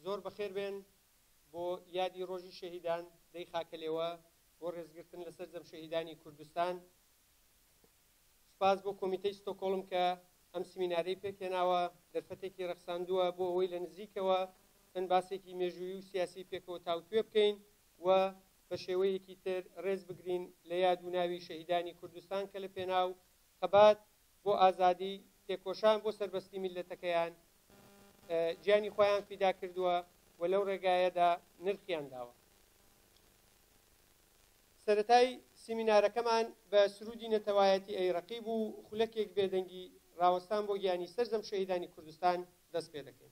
زۆر بەخێر بێن بۆ یادی ڕۆژی شەهیدان دەی خاکەلێوە بۆ ڕێزگرتن لەسەر جەم شەهیدانی کوردستان. سپاس بۆ کۆمیتەی ستۆکۆڵم کە ئەم سیمینارەی پێکهێناوە، دەرفەتێکی ڕەخساندووە بۆ ئەوەی لە نزیکەوە چەند باسێکی مێژووی و سیاسی پێکەوە تاوتوێ بکەین و بە شێوەیەکی تر ڕێز بگرین لە یاد و ناوی شەهیدانی کوردستان کە لە پێناو قەبات بۆ ئازادی تێکۆشان بۆ سەربەستی میلەتەکەیان گیانی خۆیان فیدا کردووە و لەو ڕێگایەدا نرخیان داوە. سەرەتای سیمینارەکەمان بە سرودی نەتەوایەتی ئەی ڕەقیب و خولەکێک بێدەنگی ڕاوەستان بۆ گیانی سەرجەم شەهیدانی کوردستان دەست پێ دەکەین.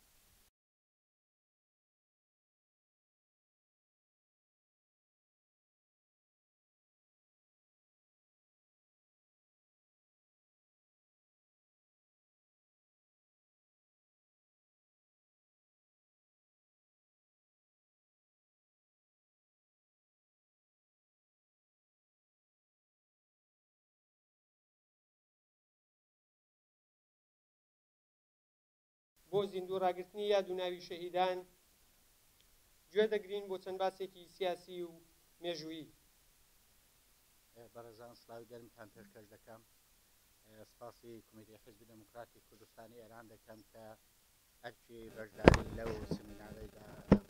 بۆ زیندوو ڕاگررتنی یاد و ناوی شەهیدان گوێ دەگرین بۆ چەند باسێکی سیاسی و مێژوویی. بەڕێزان سڵاوی گەرمتان پێشکەش دەکەم. سپاسی کۆمیتەی حیزبی دموکراتی کوردستانی ئێران دەکەم کە ئەرکی بەشداری لەو سیمینارەیدا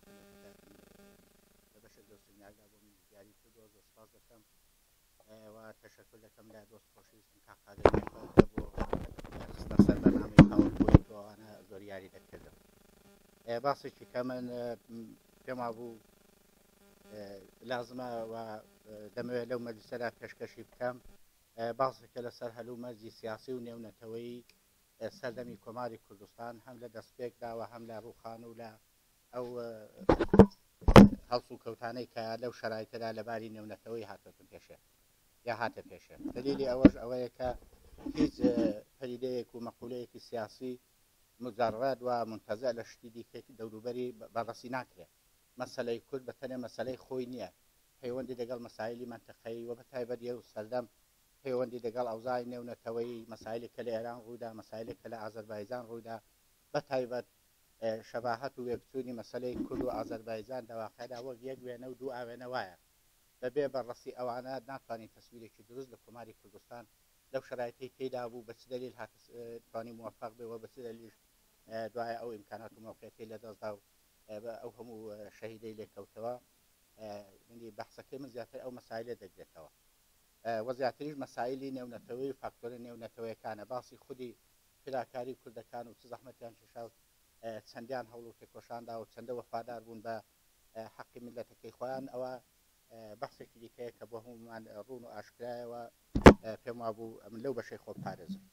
لە بەشێک لەو سیمیناردا بۆ من دیاری کردووە. زۆر سپاس دەکەم و تەشەکر دەکەم لە دۆست خۆشەویستم کاقادەمیێکەوە کە بۆ خستە سەر بەرنامەی هاوڵبووی بۆ ئەوانە زۆر یاری دەکردم. باسێکی کە من پێما بوو لازمە و دەمەوێت لەو مەجلیسەدا پێشکەشی بکەم باسێکە لەسەر هەلوو مەرجی سیاسی و نێونەتەوەی سەردەمی کۆماری کوردستان هەم لە دەستپێکدا و هەم لە ڕووخان و لە ئەو هەڵس و کەوتانەی کە لەو شەرایطەدا لەباری نێونەتەوەی هاتوتن پێشێ یا هاتە پێشێ. دلیلی ئەوەش ئەوەیە کە هیچ پەدیدەیەک و مەقولەیەکی سیاسی مجرد و منتەزە لە شتی دیکەی دەوروبەری بەڕەسی ناکرێت. مەسەلەی کورد بەتەنێ مەسەلەی خۆی نییە، پەیوەندی لەگەڵ مەسایلی منتەقەیی و بەتایبەت یە و سەردەم پەیوەندی لەگەڵ ئەوزای نێونەتەوەی مەسایلێکە لە ئێران ڕوودا، مەسایلێکە لە ئازەربایجان ڕوودا، بەتایبەت شەباهەت و وێبچوونی مەسەلەی کورد و ئازەربایجان دەواقعدا وەک یەک وێنە و دوو ئاوێنە وایە. بەبێ بەڕەسی ئەوانە ناتوانین تەسویرێکی دروست لە کۆماری کوردستان لەو شرایطی تێدا بوو بە چ دلیل هاتوانی موفق بێەوە بە چ دلیل دوایە ئەو ئیمکانات و موقعیەتی لەدەستدا و ئەو هەموو شەهیدەی لێکەوتەوە. بەحسەکەی من زیاتر ئەو مەسایلە دەگرێتەوە و زیاتریش مەسایلی نێونەتەوەی و فاکتۆرە نێونەتەوەیەکانە. باسی خودی فراکاری کوردەکان و چ زەحمەتیان کێشا و چەندیان هەوڵ و تێکۆشاندا و چەندە وەفادار بوون بە حەقی میلەتەکەی خۆیان. ئەوە بەحسێکی دیکەیە کە بۆ هەمومان ڕوون و ئاشکرایەوە پێم وابوو من لەو بەشەی خۆ پارێزم.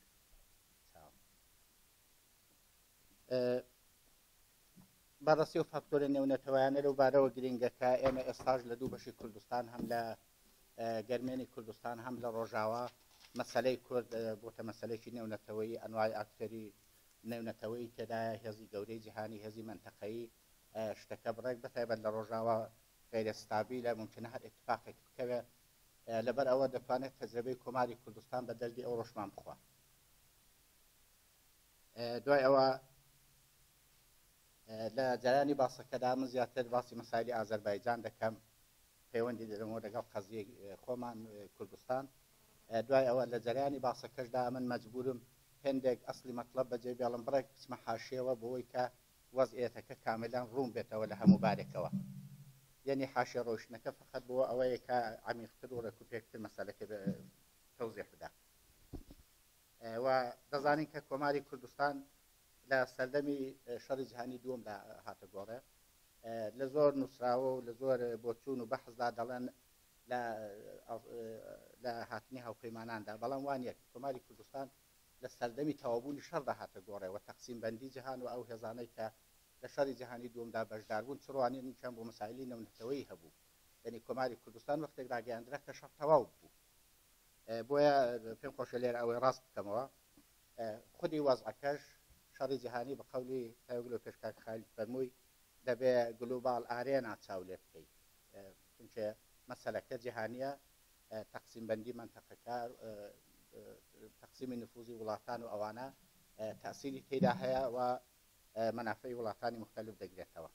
بەڕاستی و فاکتۆرە نێونەتەوەیانە لەو بارەوە گرنگەکە ئێمە ئێستاژ لە دوو بەشی کوردستان هەم لە گەرمێنی کوردستان هەم لە ڕۆژاوا مەسەلەی کورد بۆتە مەسەلێکی نێونەتەوەی ئەنوای ئاکتەری نێونەتەوەی تێدایە هێزی گەورەی جیهانی هێزی منتەقەیی شتەکە بڕێک بەتایبەت لە ڕۆژاوا غیرەستابی لە ممکنە هەر اتفاقێک بکەوێت لەبەر ئەوە دەتوانێت تەجربەی کۆماری کوردستان بە دەردی ئەو ڕۆژمان بخوا. دوای ئەوە لە جریانی باسەکەدا من زیاتر باسی مەسایلی ئازەربایجان دەکەم، پەیوەندی دەدەمەوە لەگەڵ قەزیە خۆمان کوردستان. دوای ئەوە لە جریانی باسەکەشدا من مەجبورم هێندێک ئەسلی مەطلب بەجێ بێڵم بڕێک بچمە حاشیەوە بۆەوەی کە وەزعیەتەکە کاملان ڕوون بێتەوە لە هەموو بارێکەوە. یعنی حاشیە ڕۆیشتنەکە فقط بۆ ئەوەیە کە عمیقتر و ڕێکوپێکتر مەسەلەکە تەوزیح بدا. و دەزانین کە کۆماری کوردستان لە سەردەمی شەڕی جیهانی دووەمدا هاتە گۆڕێ، لە زۆر نووسراوە و لە زۆر بۆچوون و بەحثدا دەڵێن لە هاتنی هاوپەیماناندا، بەڵام وانە کۆماری کوردستان لە سەردەمی تەوابوونی شەڕدا هاتە گۆڕێ و تەقسیم بەندی جیهان و ئەو هێزانەی کە لە شەڕی جیهانی دووەمدا بەشدار بوون چڕوانێنیان بۆ مەسایلی نێونەتەوەی هەبوو. یعنی کۆماری کوردستان وەختێک ڕاگەیاندرا کە شەڕ تەواو بوو. بۆیە پێم خۆشە لێرە ئەوەی ڕاست بکەمەوە خودی وەزعەکەش شەڕی جیهانی بە قەولی تایوەگلۆ پێشکاک خالیل فەرمووی دەبێ گلوبال ئارێنا چاو لێ بکەیت، چونکە مەسەلەکە جیهانیە، تەقسیم بەندی منتەقەکە، تەقسیمی نفوزی وڵاتان و ئەوانە تەسیری تێدا هەیە و منافعی وڵاتانی مختلف دەگرێتەوە.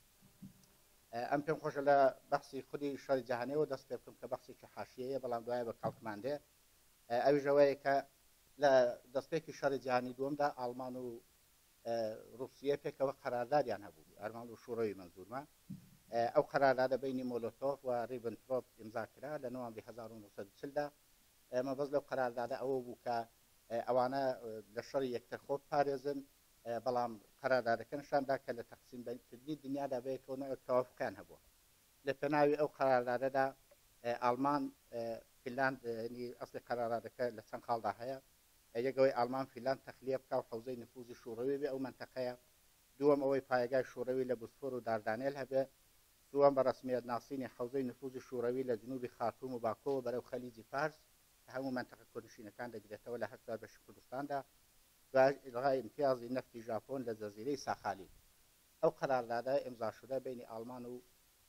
ئەم پێم خۆشە لە بەحسی خودی شەڕی جیهانیەوە دەست پێ بکەم کە بەحسێکی حاشیەیە بەڵام دوایە بە کاڵکمان دێ. ئەویش ئەوەیە کە لە دەستپێکی شەڕی جیهانی دووەمدا ئاڵمان و رووسیە پێکەوە قەراردادیان هەبوو، ئەرمان و شوڕەوی منزورمە. ئەو قەراردادە بینی مۆلۆتۆف و ریبنترۆپ ئیمزاکرا لە نۆڤەمبری 1940دا. مەبەست لەو قەراردادە ئەوە بوو کە ئەوانە لە شەڕی یەکتەرخۆ پارێزن، بەڵام قەراردادەکەنشاندا کە لە تەقسیمکردنی دنیادا بەیەکەوە تەوافقیان هەبووە. لە پێناوی ئەو قەراردادەدا ئالمان فینلاند ئەسڵی قەراردادەکە لە چەند خاڵدا هەیە. یەکەوەی ئالمان فینلاند تەخلیە بکە و حوزەی نفوزی شوڕەوی بێ ئەو منتەقەیە. دووەم ئەوەی پایگای شوڕەوی لە بوسفۆر و داردانێل هەبێ. دووەم بە ڕسمیەت ناسینی حوزەی نفوزی شوڕەوی لە جنوبی خارتوم و باکۆوە بەرەو خەلیجی فارس کە هەموو منتەقە کوردنشینەکان دەگرێتەوە لە هەر چوار بەشی کوردستاندا. ئلغای امتیازی نفتی ژاپۆن لە جەزیرەی ساخالی. ئەو قەراردادە ئیمزاشودە بینی ئالمان و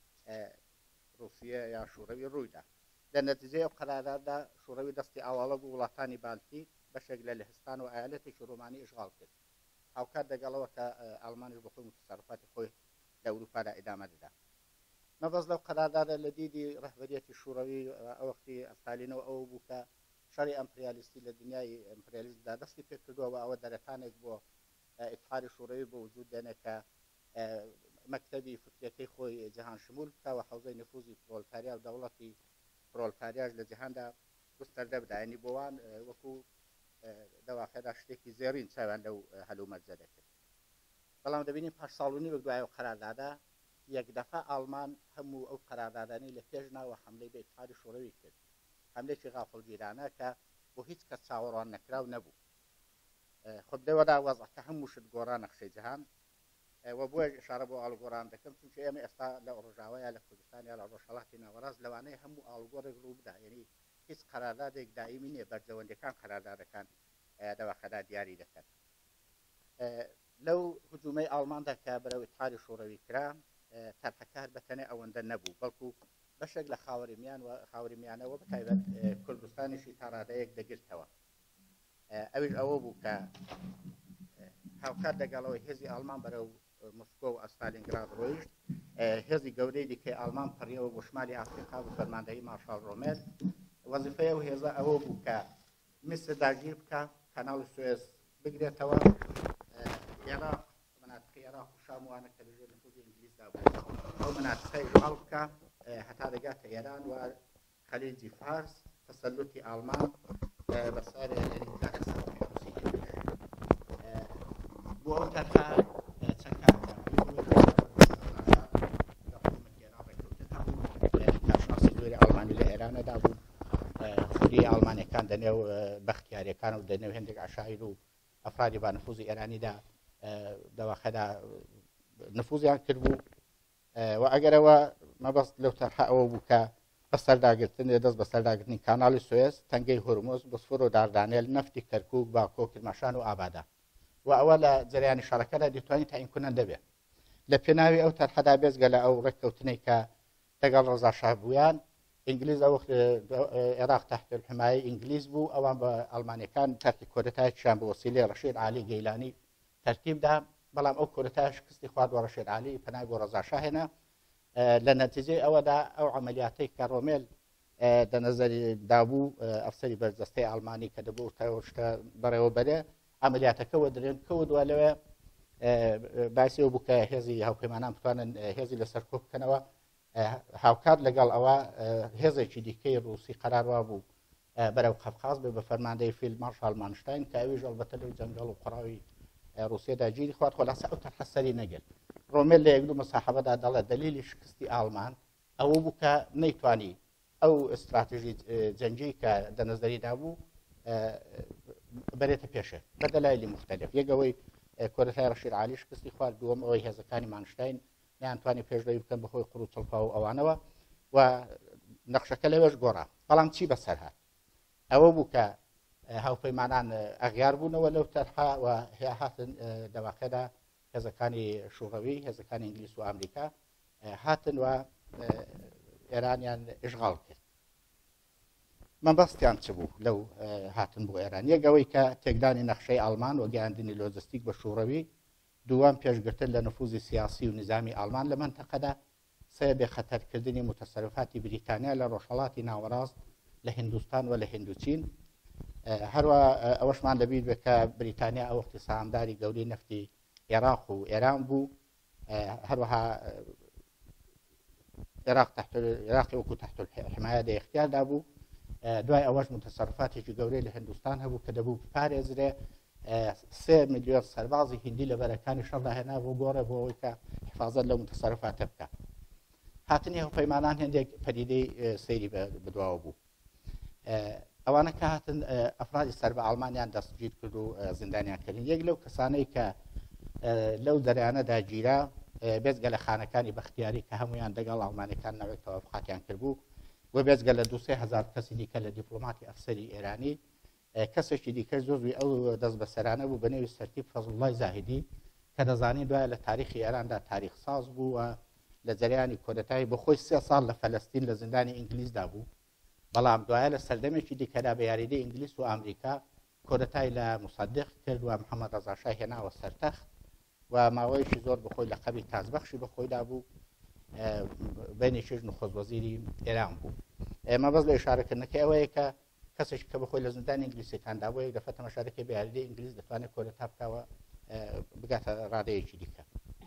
رووسیە یا شوڕەوی ڕوویدا. لە نەتیجەی ئەو قەرارداددا شوڕەوی دەستی ئاواڵە بوو وڵاتانی بالتیک بەشێک لە لەهستان و ئایالەتێکی ڕۆمانی ئیشغاڵ کرد. هاوکات دەگەڵەوە کە ئالمانیش بە خۆی متصرفاتی خۆی لە ئەوروپادا ئیدامە دەدا. مەبەست لەو قەراردادە لە دیدی ڕەهبەریەتی شوڕەوی ئەو وەختی ئەستالینەوە ئەوە بوو کە شەڕی ئەمپریالیستی لە دنیای ئەمپریالیستدا دەستی پێ کردووە و ئەوە دەرەتانێک بۆ ئیتحادی شوڕەوی بۆ وجود دێنێ کە مەکتەبی فکرەکەی خۆی جیهان شمول بکە و حوزەی نفوزی پرۆلتاریا و دەوڵەتی پرۆلتاریاش لە جیهاندا گستەردە بدە. یعنی بۆوان وەکو دەواخەدا شتێکی زێڕین چاویان لەو هەلومەرجە دەکرد. بەڵام دەبینین پاش ساڵونی وەک دوایە قەراردادە یەک دەفە ئالمان هەموو ئەو قەراردادانەی لە پێش ناوە حملەی بە ئیتحادی شوڕەوی کرد. حملێکی غافڵگیرانە کە بۆ هیچ کەس چاوەڕوان نەکراو نەبوو. خۆ لەوەدا وەزعەکە هەموو شت گۆڕان نەخشەی جیهان و بۆیە ئشارە بۆ ئاڵگۆڕان دەکەم چونکە ئێمە ئێستا لە ڕۆژاوایە لە کوردستان یا لە ڕۆژهەڵاتی ناوەڕاست لەوانەیە هەموو ئاڵگۆڕێک ڕوو بدا. یعنی هیچ قەراردادێک دائیمی نییە، بەرجەوەندەکان قەراردادەکان دەواخەدا دیاری دەکەن. لەو هجوومەی ئاڵماندا کە بەرەو ئیتحادی شوڕەوی کرا تەرخەکار بەتەنێ ئەوەندە نەبوو، بەڵکو بەشێک لە خاوەری میانەوە بەتایبەت کوردستانیشی تا ڕادەیەک دەگرتەوە. ئەویش ئەوە بوو کە هاوکات لەگەڵەوەی هێزی ئالمان بەرەو موسکۆ و ئەستالینگراد ڕۆیشت. هێزی گەورەی دیکەی ئالمان پەڕیەوە بۆ شمالی ئافریقا بە فەرماندەیی مارشال ڕۆمێل. وەزیفەی ئەو هێزە ئەوە بوو کە میسر داگیر بکە، کەناڵی سوێز بگرێتەوە، عێراق مناتقی عێراق و شام وانە کە لەژێر نفوذی ئینگلیزدا بوو ئەو مناتقەی ئیشغال بکە هەتا دەگاتە ئێران و خەلیجی فارس تەسەلوتی ئالمان بەسەر بۆ ئەو تەرخە چەند کارشناسی دوێری ئەڵمانی لە ئێرانەدا بوو. خوری ئەڵمانیەکان دەنێو بەختیاریەکان و دەنێو هێندێک عشایر و ئەفرادی با نفوزی ئێرانیدا دەواخەدا نفوزیان کرد بوو. و ئەگەرەوە مەبەست لەو تەرخە ئەوە بوو کە بەسەرداگرتن دەست بەسەرداگرتنی کاناڵی سوێز، تەنگەی هورموز، بوسفۆر و داردانێل، نەفتی کەرکووک، باکۆ، کرماشان و ئابادا. و ئەوە لە جریانی شەڕەکەدا دەتوانێت تاینکونەندە بێت. لە پێناوی ئەو تەرخەدا بێزگە لە ئەو ڕێککەوتنەی کە لەگەڵ ڕەزا شاه بوویان، ئینگلیز ئەو عێراق تحت الحمایە ئینگلیز بوو، ئەوان بە ئەڵمانیەکان تەرکی کۆدەتایەکیان بە وەسیلەی ڕەشید عالی گەیلانی تەرتیبدا، بەڵام ئەو کۆدەتای شکستی خوارد و ڕەشید عالی پەنای بۆ ڕەزا شاه هێنا. لە نەتیجەی ئەوەدا ئەو عملیاتەی کە ڕۆمێل دەنەزەری دابوو ئەفسەری بەرجەستەی ئەڵمانی کە دەبوو شتە بەڕێوە بەرێ ئەمەلیاتەکەەوە درێن کەوتووە لەوێ باعثیەوە بوو کە هێزی هاوپەیمانان بتوانن هێزی لەسەر کۆ بکەنەوە. هاوکات لەگەڵ ئەوە هێزێکی دیکەی ڕووسی قەراروا بوو بەرەو قەفقاز بێ بە فەرماندەی فیلد مارشال مانشتاین کە ئەویش ئەڵبەتە لەو جەنگەڵ و قوڕاوی رووسیەدا گیری خوارد. خۆلاسە ئەو تەرخە سەری نەگرت. ڕۆمێل لە یەکدوو مەساحەبەدا دەڵێت دلیلی شکستی ئاڵمان ئەوە بوو کە نەیتوانی ئەو ئستراتژی جەنگی کە دەنەزەریدا بوو بەرێتە پێشێ بە دەلایلی مختلف. یەکەوەی کۆدەتای ڕەشید عالی شکستی خوارد، دووەم ئەوەی هێزەکانی مانشتاین نیانتوانی پێشدەوی بکەن بەخۆی قڕ و چڵپا و ئەوانەوە و نەخشەکە لەوێش گۆڕا. بەڵام چی بەسەر هات؟ ئەوە بوو کە هاوپەیمانان ئەغیار بوونەوە لەو تەرخە و هاتن دەواقعدا هێزەکانی شوڕەوی، هێزەکانی ئینگلیس و ئەمریکا هاتن و ئێرانیان ئیشغاڵ کرد. مەبەستیان چ بوو لەو هاتن بۆ ئێران؟ یەکەوەی کە تێکدانی نەخشەی ئەڵمان و گەیاندنی لۆجستیک بە شوڕەوی، دووەم پێشگرتن لە نفوزی سیاسی و نظامی ئالمان لە منتەقەدا، سێ بێخەتەرکردنی متەسەرفاتی بریتانیا لە ڕۆژهەڵاتی ناوەڕاست لە هندوستان و لە هندوچین. هەروە ئەوەشمان لەبیر بێت کە بریتانیا ئەو وەختی ساهامداری گەورەی نەفتی عێراق و ئێران بوو، هەروەها عێراقی وەکو تحت الحمایە دە اختیاردا بوو. دوای ئەوەش متەسەرفاتێکی گەورەی لە هندوستان هەبوو کە دەبوو بپارێزرێ. 3 ملیۆن سەربازی هندی لە بەرەکانی شەڕدا هێنا بۆ گۆڕە بۆ ئەوەی کە حفاظەت لە متەسەرفاتە بکە. هاتنی هەوپەیمانان هێندێک پەدیدەی سەیری بەدواوە بوو. ئەوانە کە هاتن ئەفرادی سەر بە ئەڵمانیان دەستگیر کرد و زیندانیان کردن. یەک لەو کەسانەی کە لەو دەریانەدا گیرا بێزگە لە خانەکانی بەختیاری کە هەمویان دەگەڵ ئەڵمانەکان ناوێت تەوافقاتیان کردبوو و بێزگە لە 2,000 کەسی دیکە لە دیپلۆماتی ئەفسەری ئێرانی. کەسێکی دیکە زۆری ئەو دەست بەسەرانە بوو بە نێوی سەرتیب فەزڵڵای زاهیدی کە دەزانی دوایە لە تاریخی ئێراندا تاریخ ساز بوو و لە جەریانی کۆدەتایی بە خۆی 3 ساڵ لە فەلەستین لە زیندانی ئینگلیزدا بوو، بەڵام دوایە لە سەردەمێکی دیکەدا بە یاریدەی ئینگلیس و ئەمریکا کۆدەتای لە موسەدق کرد و محەممەد ڕەزاشای هێناوە سەرتەخت و ماوەیەکی زۆر بەخۆی لە قەبی تازبەخشی بەخۆیدا بوو، بینێکیش نخۆزوەزیری ئێران بوو. ئێمە بەس لە ئشارەکردنەکەی ئەوەیە کە کەسێک کە بەخۆی لە زیندانی ئینگلیسیەکاندا بۆ یەک دەفە تەماشاکەی بە یاریدەی ئینگلیس دەتوانێت کۆدەتا بکەوە بگاتە ڕادەیەکی دیکە.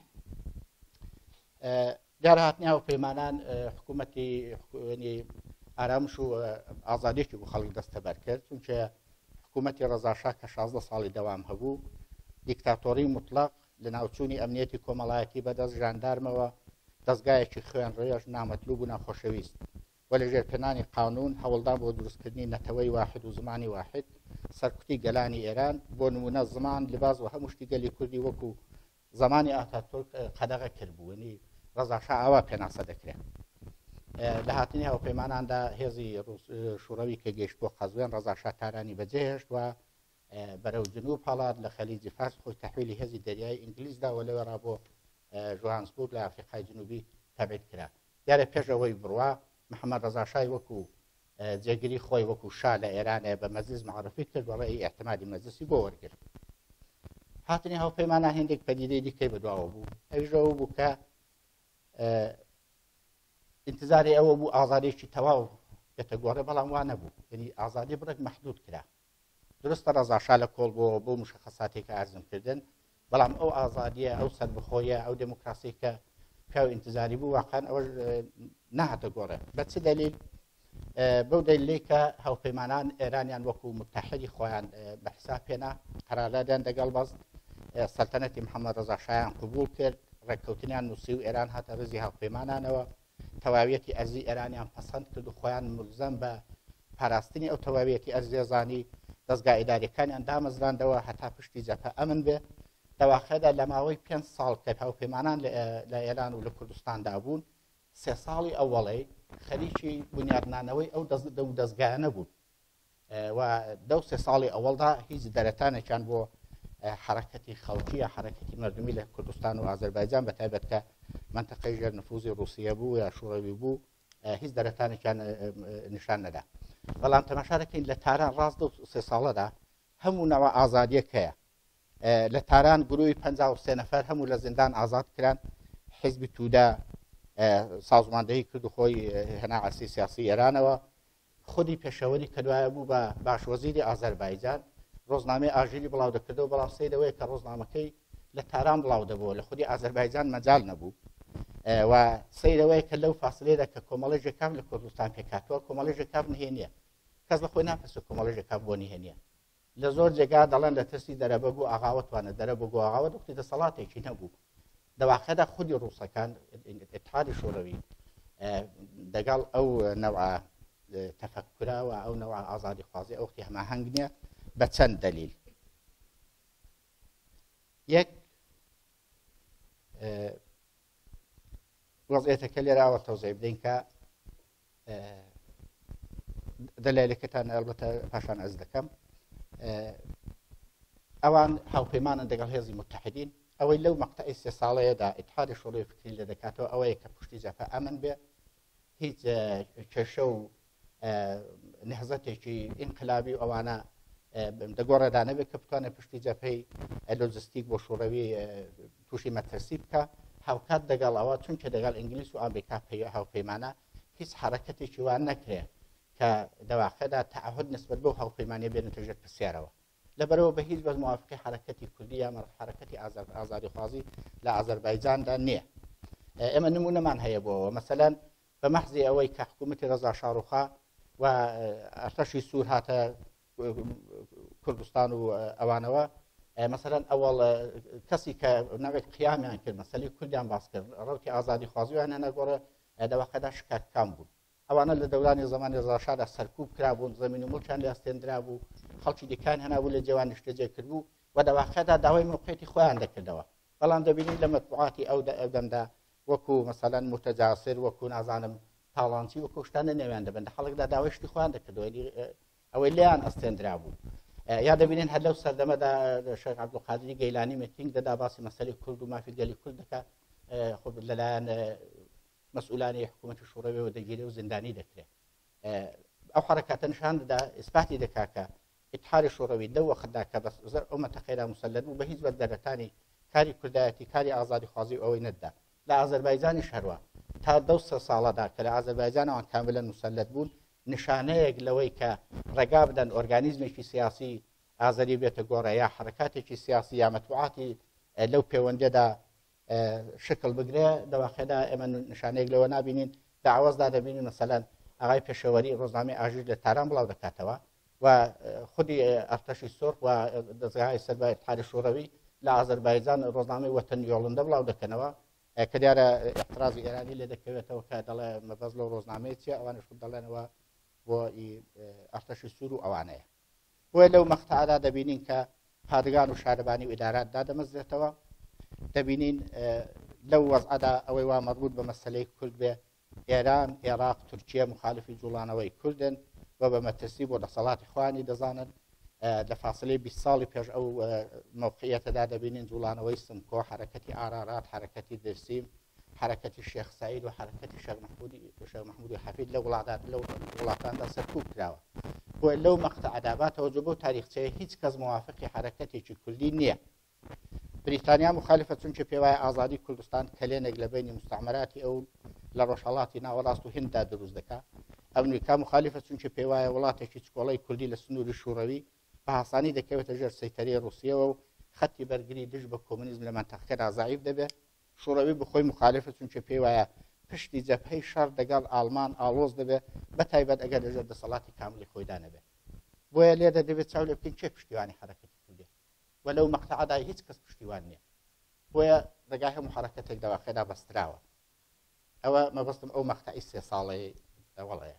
دیارە هاتنی هاوپەیمانان حکوومەتی ئارامش و ئازادێکی بۆ خەڵک دەستەبەر کرد، چونکە حکوومەتی ڕەزاشا کە 16 ساڵی دەوام هەبوو دیکتاتۆری مطلق لە ناوچوونی ئەمنیەتی کۆمەڵایەتی بەدەست ژاندارمەوە دەستگایەکی خوێن ڕێژ نامەطلوب و ناخۆشەویست و لە ژێرپێنانی قانون هەوڵدان بۆ دروستکردنی نەتەوەی واحد و زمانی واحد، سەرکوتی گەلانی ئێران بۆ نمونە زمان لباس و هەموو شتی گەلی کوردی وەکو زمانی ئاتاتورک قەدەغە کرد بوو، وەنی ڕەزاشا ئاوا پێناسە دەکرێت. لە هاتنی هاوپەیماناندا هێزی شوڕەوی کە گەیشت بۆ قەزوێن ڕەزاشا تارانی بەجێهێشت و بەرەو جنوب هەڵات لە خەلیجی فارس خۆی تەحویلی هێزی دەریای ئینگلیزدا و لەوێرا بۆ ژوهانسبورگ لە ئەفریقای جنوبی تەبعید کرا. دیارە پێشەوەی بڕوا محەممەد ڕەزاشای وەکو جێگیری خۆی وەکو شا لە ئێرانە بە مەجلیس معرفی کرد و ڕێی ئێحتیمادی مەجلیسی بۆ وەرگرت. هاتنی هاوپەیمانان هێندێک پەدیدەی دیکەی بەدواوە بوو. ئەویژەوە بوو کە انتظاری ئەوە بوو ئازادێکی تەواو بێتە گۆڕێ، بەڵام وا نەبوو، یعنی ئازادی بڕێک مەحدود کرا. درستە ڕەزاشا لە کۆڵ بۆ مشخصاتێکە ئارزمکردن، بەڵام ئەو ئازادیە ئەو سەربخۆیە ئەو دموکراسی کە پیاو انتظاری بوو واقعا ئەوە نەهاتە گۆڕێ. بە چ دلیل؟ بەو دلیلی کە هاوپەیمانان ئێرانیان وەکو متحدی خۆیان بەحساب هێنا، قەراردادیان دەگەڵ بەست سەلتەنەتی محەممەد ڕەزاشایان قبول کرد، ڕێککەوتنیان نووسی و ئێران هاتە ڕزی هاوپەیمانانەوە، تەواویەتی ئەرزی ئێرانیان پەسەند کرد و خۆیان ملزەم بە پاراستنی ئەو تەواویەتی ئەرزێزانی دەستگا ئیداریەکانیان دامەزراندەوە هەتا پشتی جەبهە ئەمن بێ. دەواخەدا لە ماوەی 5 ساڵ کە هاوپەیمانان لە ئێران و لە کوردستاندا بوون، 3 ساڵی ئەوەڵەی خەریکی بنیادنانەوەی ئەو دەستگایانە بوون و 2-3 ساڵی ئەوەڵدا هیچ دەرەتانێکیان بۆ حرەکەتی خەڵکی یا حرەکەتی مردمی لە کوردستان و ئازەربایجان بەتایبەت کە منتەقەی ژێر نفوزی رووسیە بوو یا شوڕەوی بوو هیچ دەرەتانێکیان نیشان نەدا. بەڵام تەماشارەکەین لە تاران ڕاستە 3 ساڵەدا هەموو نەوە ئازادیەکەیە. لە تاران گروی 53 نەفەر هەموو لە زیندان ئازاد کران. حیزبی توودا سازماندەهی کرد و خۆی هێنا عەرسی سیاسی ئێرانەوە. خودی پێشەوەری کە دوایە بوو بە باشوەزیری ئازەربایجان ڕۆژنامەی ئاژیری بڵاو دەکردەوە، بەڵام سەیرەوەی کە ڕۆژنامەکەی لە تاران بڵاو دەبووە، لە خودی ئازەربایجان مەجال نەبوو و سەیرەوەی کە لەو فاسلەیەدا کە کۆمەڵی ژێکاو لە کوردستان پێکاتوە کۆمەڵی ژێکاو نهێنیە، کەس بە خۆی ناپرسێ کۆمەڵی ژێکاو بۆ نهێنیە. لە زۆر جێگا دەڵێن لە ترسی دەرەبە بوو ئاغاوەتوانە دەرەبە بۆ ئاغاوە دەختی دەسەڵاتێکی نەبوو. دەواخەدا خودی ڕووسەکان ئیتحادی شوڕەوی دەگەڵ ئەو نەوع تەفەککورە و ئەو نەوع ئازادی خوازی ئەو وەختی هەماهەنگ نییە بە چەند دلیل. یەک وەزعیەتەکە لێراوە تەوزیع بدەین کە دەلایلەکەتان ئەلبەتە پاشان ئەز دەکەم. ئەوان هاوپەیمانن دەگەڵ هێزی متحدین، ئەوەی لەو مەقتەعی 3 ساڵەیەدا ئیتحادی شوڕەوی فکری لێ دەکاتەوە ئەوەیە کە پشتی جەبهە ئەمن بێ، هیچ کێشە و نهزەتێکی ئینقلابی ئەوانە دەگۆڕێدانە بێت کە بتوانێت پشتی جەبهەی لۆجستیک بۆ شوڕەوی تووشی مەترسی بکە هاوکات دەگەڵ ئەوە چونکە دەگەڵ ئینگلیس و ئەمریکا هاوپەیمانە هیچ حرەکەتێکی وان نەکرێت کە دەواقعدا تعهد نسبت بۆ هاوپەیمانیە بێنێتە ژێر پرسیارەوە لەبەرەوە بە هیچ بەس موافقی حرەکەتی کوردی یا حرەکەتی ئازادیخوازی لە ئازەربایجاندا نییە ئێمە نمونەمان هەیە بۆەوە مەسەلەن بە مەحزی ئەوەی کە حکوومەتی ڕەزا شاڕوخا و ئەرتەشی سوور هاتە کوردستان و ئەوانەوە مەسەلەن ئەوڵ کەسی کە ناوێت قیامیان کرد مەسەلی کوردیان باس کرد ڕوتی ئازادی خوازیوان هەنەگۆڕە دەواقعدا شکاتکان بوون ئەوانە لە دەورانی زمانی ڕەزاشادا سەرکوب کرابوون زەمین و مڵکیان لە ئەستێنرا بوو خەڵکی دیکان هەنابوو لە جێوان شتێجێ کردبوو و دەواقعدا داوای موقعیتی خۆیان دەکردەوە بەڵام دەبینین لە مەطبوعاتی ئەو دەمدا وەکو مەسەلەن متەجاسر وەکو نازانم تاڵانچی وەکو شتانە نێویان دەبن لە خەڵکدا داوای شتی خۆیان دەکردەوە ئەوەی لیان ئەستێنرا بوو یا دەبینین هەر لەو سەردەمەدا شێخ عەبدولقادری گەیلانی میتینگ دەدا باسی مەسەلەی کورد و مافی گەلی کورد دەکات خۆ لەلایەن مەسئولانی حکوومەتی شوڕەویەوە دەگیرێ و زیندانی دەکرێت ئەو حرەکاتە نیشان دەدا ئیسپاتی دەکات کە ئیتحادی شوڕەوی لەو وەختدا کە بەس ئەو مەنتەقەیەدا مەسەلەت بوو بە هیچ بەردەرەکانی کاری کوردایەتی کاری ئازادیخوازی ئەوەی نەتدا لە ئازەربایجانی شەروە تا دە ساڵەدا کە لە ئازەربایجانەوە کاملەن مسلەت بوون نیشانەیەک لەوەی کە ڕێگا بدەن ئۆرگانیزمێکی سیاسی ئازەری بێتە گۆڕە یا حرەکاتێکی سیاسی یا مەتبوعاتی لەو پەیوەندێدا شکل بگرێ دەواقعدا ئێمە نیشانەیەک لەوە نابینین داوازدا دەبینین مەسەلەن ئاغای پێشەوەری ڕۆژنامەی ئاژیر لە تاران بڵاو دەکاتەوە و خودی ئەرتەشی سۆرخ و دەستگای سەربای ئیتحادی شوڕەوی لە ئازەربایجان ڕۆژنامەی وەتەن یۆڵندە بڵاو دەکەنەوە کە دیارە احترازی ئێرانی لێ دەکەوێتەوە کە دەڵێ مەبەست لەو ڕۆژنامەیە چیە ئەوانش دەڵێنەوە بۆ ئەرتەشی سوور و ئەوانەیە بۆیە لەو مەقتەعادا دەبینین کە پادگان و شارەبانی و ئیدارات دادەمەزرێتەوە دەبینین لەو وەزعەدا ئەوەی وا مەربوط بە مەسەلەی کورد بێ ئێران عێراق تورکیە مخالفی جوڵانەوەی کوردن و بە مەترسی بۆ دەسەڵاتی خوانی دەزانن لە فاصلەی 20 ساڵی پێش ئەو موقعیەتەدا دەبینین جوڵانەوەی سمکۆ حرەکەتی ئارارات حرەکەتی دەرسیم حرەکەتی شێخ سعید و حرەکەتی شێخ محمودی حەفید لە وڵاتاندا سەرکوب کراوە بۆ لەو مەقتەعەدا با تەوەجۆ بۆ تاریخچەیە هیچ کەس موافقی حرەکەتێکی کوردی نییە بریتانیا مخالفە چونکە پێ وایە ئازادی کوردستان کلێنێک لە بینی مستعمراتی ئەو لە ڕۆژهەڵاتی ناوەڕاست و هێندا دروست دەکات ئەمریکا مخالفە چونکە پێ وایە وڵاتێکی چکۆڵەی کوردی لە سنووری شوڕەوی بە هاسانی دەکەوێتە ژێر سەیتەرەی رووسیەوە و خەتی بەرگری دژ بە کۆمونیزم لە مەنتەقەکەدا ضعیف دەبێت شوڕەوی بخۆی مخالفە چونکە پێ وایە پشتی جەبهەی شەڕ دەگەڵ ئالمان ئاڵۆز دەبێت بە تایبەت ئەگەر لەژێر دەسەڵاتی کاملی خۆیدا نەبێت بۆیە لێدە دەبێت چاو لێ بکەین کێ پشتیوانی حرەکەتی کوردی و لەو مەقتەعەدا هیچ کەس پشتیوان نییە بۆیە ڕێگای هەموو حرەکەتێک دەواقعدا بەستراوە ئەوە مەبەستم ئەو مەقتەعی 3 ساڵەی ئەوەڵەیە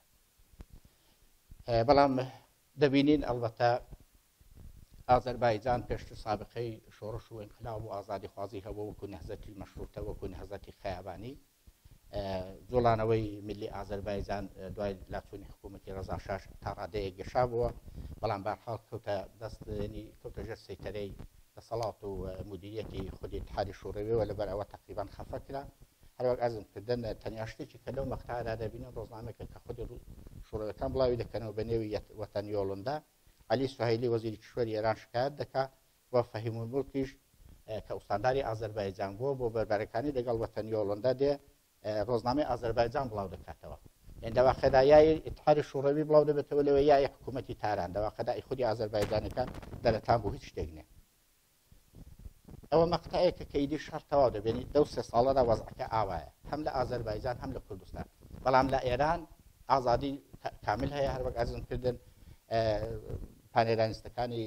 بەڵام دەبینین ئەلبەتە ئازەربایجان پێشتر سابقەی شۆڕش و انقلاب و ئازادی خوازی هەبوو وەکو نەهزەتی مەشروطە وەکو نەهزەتی خەیابانی جوڵانەوەی ملی ئازەربایجان دوای لاچوونی حکوومەتی ڕەزا شاش تا ڕادەیەک گەشا بووە بەڵام بەرحاڵ کەوتە دەستنی کەوتە ژێر سەیتەرەی دەسەڵات و مدیریەتی خودی اتحادی شوڕەویەوە لەبەر ئەوە تقریبان خەفە کرا هەروەک ئەزمکردن تەنیا شتێکی کە لەو مەقتەعەدا دەبینن ڕۆژنامەیەکە کە خودی شوڕەویەکان بڵاوی دەکەنەوە بە نێوی وەتەن یۆڵندا علی سوهیلی وەزیری کشوەری ئێران شکایەت دەکات و فەهیم المولکیش کە ئوستانداری ئازەربایجان بووە بۆ بەربەرەکانی لەگەڵ وەتەن یۆڵندا دێ ڕۆژنامەی ئازەربایجان بڵاو دەکاتەوە یان دەواقعدا یای اتحادی شوڕەوی بڵاو دەبێتەوە لەوە یای حکوومەتی تاران دەواقعدا خودی ئازەربایجانەکان دەرەتان بۆ هیچ شتێک نییە ئەوە مەقتەعەیەکە کە ئیدی شەڕ تەواو دەبێنی دە 3 ساڵەدا وەزعەکە ئاوایە هەم لە ئازەربایجان هەم لە کوردستان بەڵام لە ئێران ئازادی کامل هەیە هەروەک ئەزمکردن پانێرانیستەکانی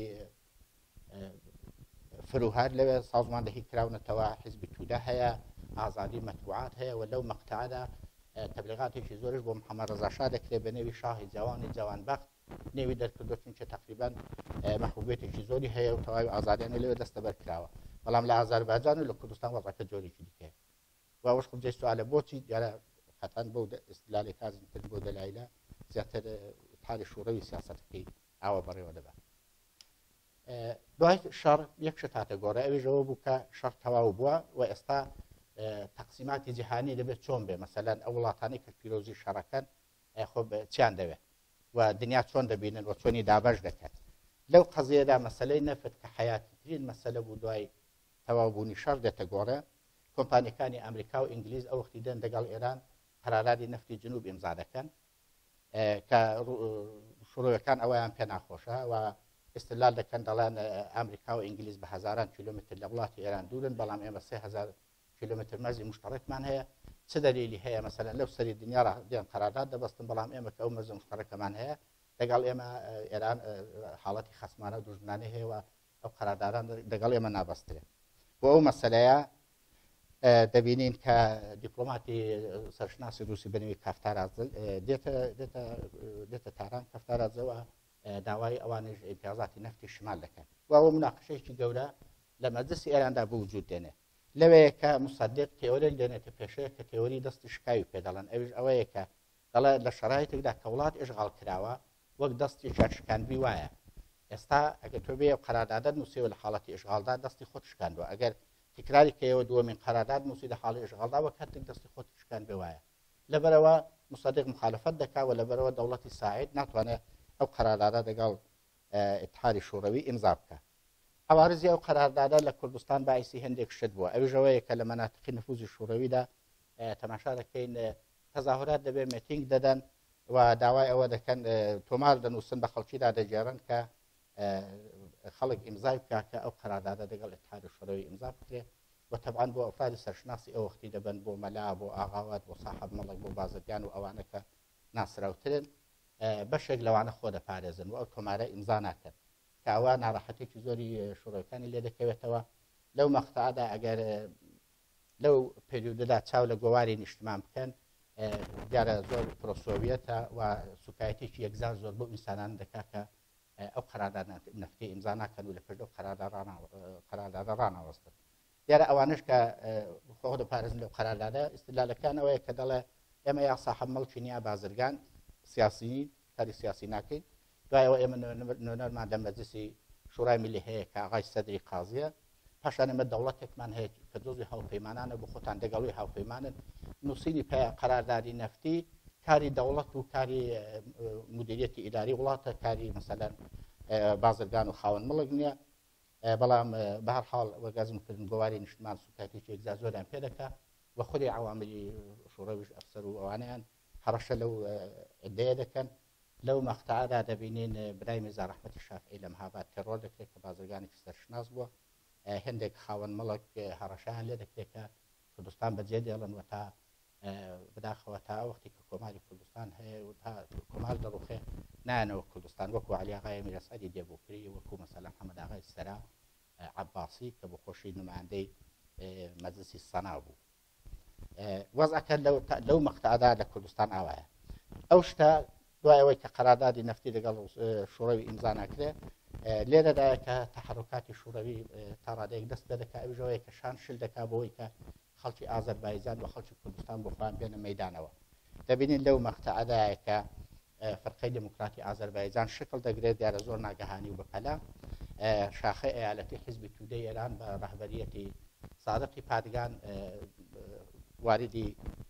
فروهار لەوێ سازماندەهی کراونەتەوە حیزبی توودە هەیە ئازادی مەتبوعات هەیە و لەو مەقتەعەدا تەبلیغاتێکی زۆرش بۆ محەممەد ڕەزاشا دەکرێت بە نێوی شاهی جوانی جوانبەخت نێوی دەرکردو چونکە تقریبان مەحبوبێتێکی زۆری هەیە و تەواوی ئازادیانە لەوێ دەستەبەر کراوە بەڵام لە ئازەربایجان و لە کوردستان وەزعەکە جۆرێکی دیکە وەش خۆم جێ سوالە بۆچی دیارە قەتەن بۆ ئیستدلالی کازم کرد بۆ دەلایلە زیاتر اتحادی شوڕەوی سیاسەتەکەی ئاوە بەڕێوە دەبات دوای شەڕ یەک شت هاتە گۆڕە ئەویژەوە بوو کە شەڕ تەواو بووە و ئێستا تەقسیماتی جیهانی دەبێت چۆن بێ مەسەلەن ئەو وڵاتانی کە پیرۆزی شەڕەکەن خۆ چیان دەوێت و دنیا چۆن دەبینن و چۆنی دابەش دەکات لەو قەزیەدا مەسەلەی نەفت کە حیاتیترین مەسەلە بوو دوای تەواوبوونی شەڕ دێتە گۆڕە کۆمپانیەکانی ئەمریکا و ئینگلیز ئەو وەختی دێن لەگەڵ ئێران قەراردادی نەفتی جنوب ئیمزا دەکەن کە شوڕەوەکان ئەویان پێ ناخۆشە و استدلال دەکەن دەڵێن ئەمریکا و ئینگلیز بە هەزاران کیلۆمتر لە وڵاتی ئێران دوورن بەڵام ئێمە 3000 کیلۆمتر مەرزی مشتەڕێکمان هەیە چ دەلیلی هەیە مەسەلەن لەو سەری دنیا دێن قەرارداد دەبەستن بەڵام ئێمە کە ئەو مەرز مشتەڕەکەمان هەیە لەگەڵ ئێمە ئێران حاڵەتی خەسمانە و دوژمنانەی هەیە و ئەو قەراردادان لەگەڵ ئێمە نابەسترێت بۆ ئەو مەسەلەیە دەبینین کە دیپلۆماتی سەرشناسی رووسی بنەوەی کافتارازل دێتە تاران کافتارازەوە داوای ئەوانش ئیمتیازاتی نەفتی شمال دەکەن و ئەوە مناقشەیەکی گەورە لە مەجلسی ئێراندا بۆ وجود دێنێ لەوەیە کە مصدق تێوەرێک دێنێتە پێشەیە کە تێوەری دەستی شکاوی پێ دەڵێن ئەوش ئەوەیە کە دەڵێ لە شەرایطێکدا کە وڵات ئێشغاڵ کراوە وەک دەستی شکاندوی وایە ئێستا ئەگەر تۆ بێ قەرارداد نووسیوە لە حاڵەتی ئێشغاڵدا دەستی خۆت شکاندووە ئەگەر تکراری کەەوە دووەمین قەرارداد نووسی لە حاڵی ئێشغاڵدا وە کاتێک دەستی خۆت شکان بێ وایە لەبەرەوە مصدق مخالفت دەکا و لەبەرەوە دەوڵەتی ساعید ناتوانێت ئەو قەراردادە لەگەڵ اتحادی شوڕەوی ئیمزا بکە عوارضی ئەو قەراردادە لە کوردستان باعثی هەندێک شت بووە ئەوژەوەیە کە لە مەناتقی نفوذی شوڕەویدا تەماشا دەکەین تەظاهرات دەبێ مێتینگ دەدەن و داوای ئەوە دەکەن تۆمار دەنووسن بە خەڵکیدا دەجێڕن کە خەڵک ئیمزای بکە کە ئەو قەراردادە لەگەڵ اتحادی شوڕەوی ئیمزا بکرێت وطبعا بۆ ئەفرادی سەرشناسی ئەو وەختی دەبن بۆ مەلا بۆ ئاغاوات بۆ صاحب مەڵک بۆ بازرگان و ئەوانە کە ناسراوترن بەشێک لەوانە خۆ دەپارێزن و ئەو تۆمارە ئیمزا ناکەن کە ئەوە ناڕەحەتێکی زۆری شوڕەکانی لێ دەکەوێتەوە لەو مەقتەعادا ئەگەر لەو پێریودەدا چاو لە گۆواری نیشتمان بکەن دیارە زۆر پرۆسۆڤیەتە و سوکایەتێکی یەکزان زۆر بۆ ئینسانان دەکا کە ئەو قەرارداد نەفتی ئیمزا ناکەن و لە پێش ئەو قەراردادە ڕاناوەستن دیارە ئەوانش کە خۆ دەپارێزن لەو قەراردادە ئیستدلالەکانەوەیە کە دەڵێ ئێمە یا صاحب مەڵکی نییە بازرگان سیاسی کاری سیاسی ناکەین دوایەوە ئێمە نوێنەرمان لە مەجلسی شوڕای میلی هەیە کە ئاغای سەدری قازیە پاشان ئێمە دەوڵەتێکمان هەیە کە دۆزی هاوپەیمانانە بۆ خۆتان دەگەڵوی هاوپەیمانن نووسینی قەراردادی نەفتی کاری دەوڵەت و کاری مدیریەتی ئیداری وڵاتە کاری مەسەلەن بازرگان و خاوەن مڵک نییە بەڵام بە هەر حاڵ وەرگازمکردن گۆواری نیشتمان سوکاتێکی یەکجا زۆریان پێ دەکات و خودی عواملی شوڕەویش ئەفسەر و ئەوانیان هەڕەشە لەو ئەدەیە دەکەن لەو مەقتەعادا دەبینین برای میرزا ڕەحمەتی شافعی لە مەهاباد تێڕۆ دەکرێت کە بازرگانێکی سەرشناس بووە هەندێک خاوەن مەڵک هەڕەشەیان لێ دەکرێت کە کوردستان بەجێ دێڵن و تا بداخەوە تا وەختی کە کۆماری کوردستان هەیە و تا کۆمار دەڕوخێ نایەنەوە کوردستان وەکو عەلی ئاغای میرەسەدی دێبووکری وەکو مەسەلەن محەممەد ئاغای سەرا عەباسی کە بۆ خۆشی نمایندەی مەجلسی سەنا بوو وەزعەکە لەو مەقتەعادا لە کوردستان ئاوایە ئەو شتە دوایەوەی کە قەراردادی نەفتی لەگەڵ شوڕەوی ئیمزا ناکرێت لێرەدایە کە تەحرکاتی شوڕەوی تا ڕادەیەک دەست پێ دەکات ئەوژەوەی کە شان شل دەکات بۆەوەی کە خەڵکی ئازەربایجان و خەڵکی کوردستان بۆ خۆیان بێنە مەیدانەوە دەبینین لەو مەقتەعادایە کە فەرقەی دموکراتی ئازەربایجان شکل دەگرێت دیارە زۆر ناگەهانی و بەپەلا شاخەی ئەیالەتی حیزبی تودەی ئێران بە ڕەهبەریەتی سادقی پادگان واردی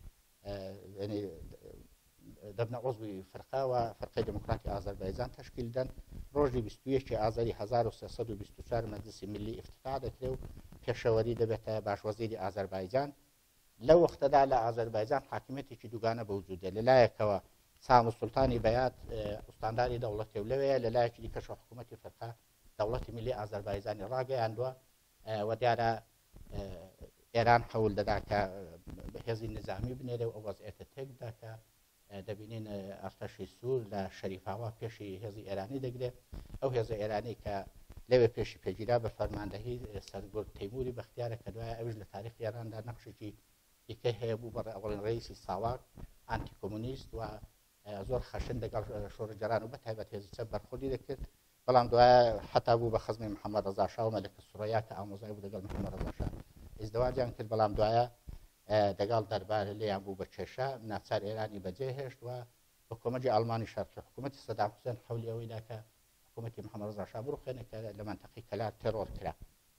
دەبنە عضوی فەرقا و فەرقەی دموکراتی ئازەربایجان تەشکیل دەن ڕۆژی 21 ئازاری 1324 مەجلسی میلی ئیفتتاح دەکرێت و پێشەوەری دەبێتە باشوەزیری ئازەربایجان لەو وەختەدا لە ئازەربایجان حاکمیەتێکی دووگانە بەوجودێ لەلایەکەوە سام سولتانی بەیات ئوستانداری دەوڵەتی و لەوەیە لەلایەکی دیکەش حکوومەتی فەرقا دەوڵەتی میلی ئازەربایجانی ڕاگەیاندووە و دیارە ئێران حەول دەدا کە هێزی نظامی بنێرێ و ئەو وەزعێتە تێکدا کە دەبینین ئەرتەشی سوور لە شەریفاوە پێشی هێزی ئێرانی دەگرێت ئەو هێزە ئێرانی کە لەوێ پێشی پێگیرا بە فەرماندەهی سەرگۆرد تەیموری بەختیارە کە دوایە ئەوش لە تاریخ ئێراندا نەخشێکی دیکە هەیە بوو بە ئەوڵین ڕئیسی ساواک ئانتی کۆمونیست و زۆر خەشن لەگەڵ شۆڕجەران و بەتایبەت هێزی چەپ بەرخۆردی دەکرد بەڵام دوایە حتا بوو بە خزمی محەممەد ڕەزا شا و مەلەکە سوڕەیا کە ئامۆزای بوو لەگەڵ محەممەد ڕەزا شا ئیزدەواجیان کرد بەڵام دوایە دەگەڵ دەربارە لێیان بوو بە کێشە ناچار ئێرانی بەجێ هێشت و بە کۆمەجی ئەڵمانی شەرقی حکوومەتی سەدام حوسێن حەولی ئەوەیدا کە حکوومەتی محەممەد ڕەزا شا بڕوخێنە کە لە منتەقەی کەلار تێڕۆر کرا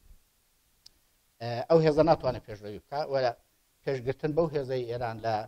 ئەو هێزە ناتوانێت پێشڕەوی بکە وە پێشگرتن بەو هێزەی ئێران لە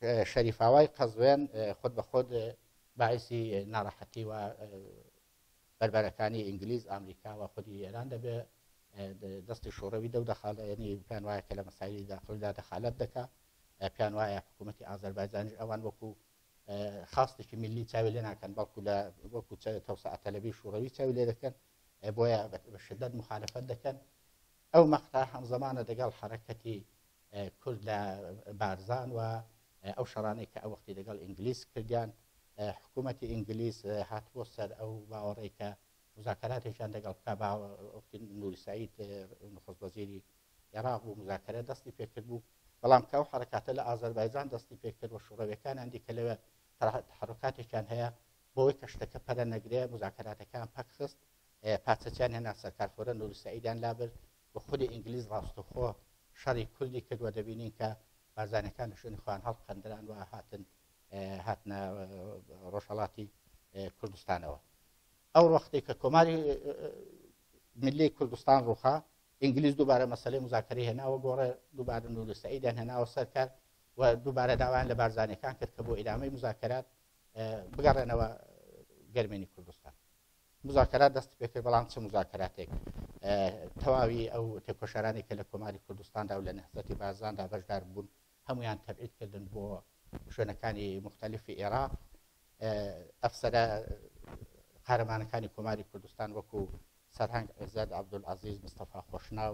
شەریفاوای قەزوێن خۆت بە خۆت باعثی ناڕەحەتی و بەربەرەکانی ئینگلیز ئەمریکا و خودی ئێران دەبێت دەستی شوڕەوی دە و دەخال ینی پێیان وایە کە لە مەسایلی داخلدا دەخالەت دەکا پێیان وایە حکوومەتی ئازەربایجانیش ئەوان وەکو خاستێکی میلی چاوی لێ ناکەن بەڵکو لە وەکو تەوسعە تەلەبی شوڕەوی چاوی لێ دەکەن بۆیە بە شدەت مخالفەت دەکەن ئەو مەقتا هەمزەمانە دەگەڵ حرەکەتی کورد لە بارزان و ئەو شەڕانەی کە ئەو وەختی دەگەڵ ئینگلیز کردیان حکوومەتی ئینگلیز هاتبۆ سەر ئەو باوەڕێی کە مذاکراتێکیان دەگەڵ بکە وەختی نوری سعید نخست وەزیری عێراق بوو مذاکرە دەستی پێکرد بوو بەڵام کە ئەو حرەکاتە لە ئازەربایجان دەستی پێکرد و شوڕەویەکانیان دیکە لەوێ تحرکاتێکیان هەیە بۆەوەی کە شتەکە پەرە نەگرێ مذاکراتەکان پەک خست پاچەکیان هێنا سەرکارفۆرە نوری سعیدیان لابر و خودی ئینگلیز ڕاستەوخۆ شەڕی کوردی کردووە دەبینین کە بارزانەکان لە شوێنی خۆیان هەڵقەندران و هاتنە ڕۆژهەڵاتی کوردستانەوە ئەو وەختی کە کۆماری ملی کوردستان ڕووخا ئینگلیز دووبارە مەسەلەی مذاکرەی هێناوە گۆڕێ دووبارە نوری سعیدیان هێناوە سەرکار و دووبارە داوایان لە بارزانەکان کرد کە بۆ ئیدامەی مذاکرات بگەڕێنەوە گەرمێنی کوردستان مذاکرات دەستی پێکرد بەڵام چه مذاکراتێک تەواوی ئەو تێکۆشەرانی کە لە کۆماری کوردستاندا و لە نەهزەتی بارزاندا بەشدار بوون هەمویان تەبعید کردن بۆ شوێنەکانی مختلفی عێراق ئەفسەرە قارەمانەکانی کۆماری کوردستان وەکو سەرهەنگ عێزەد عەبدولعەزیز مستەفا خۆشناو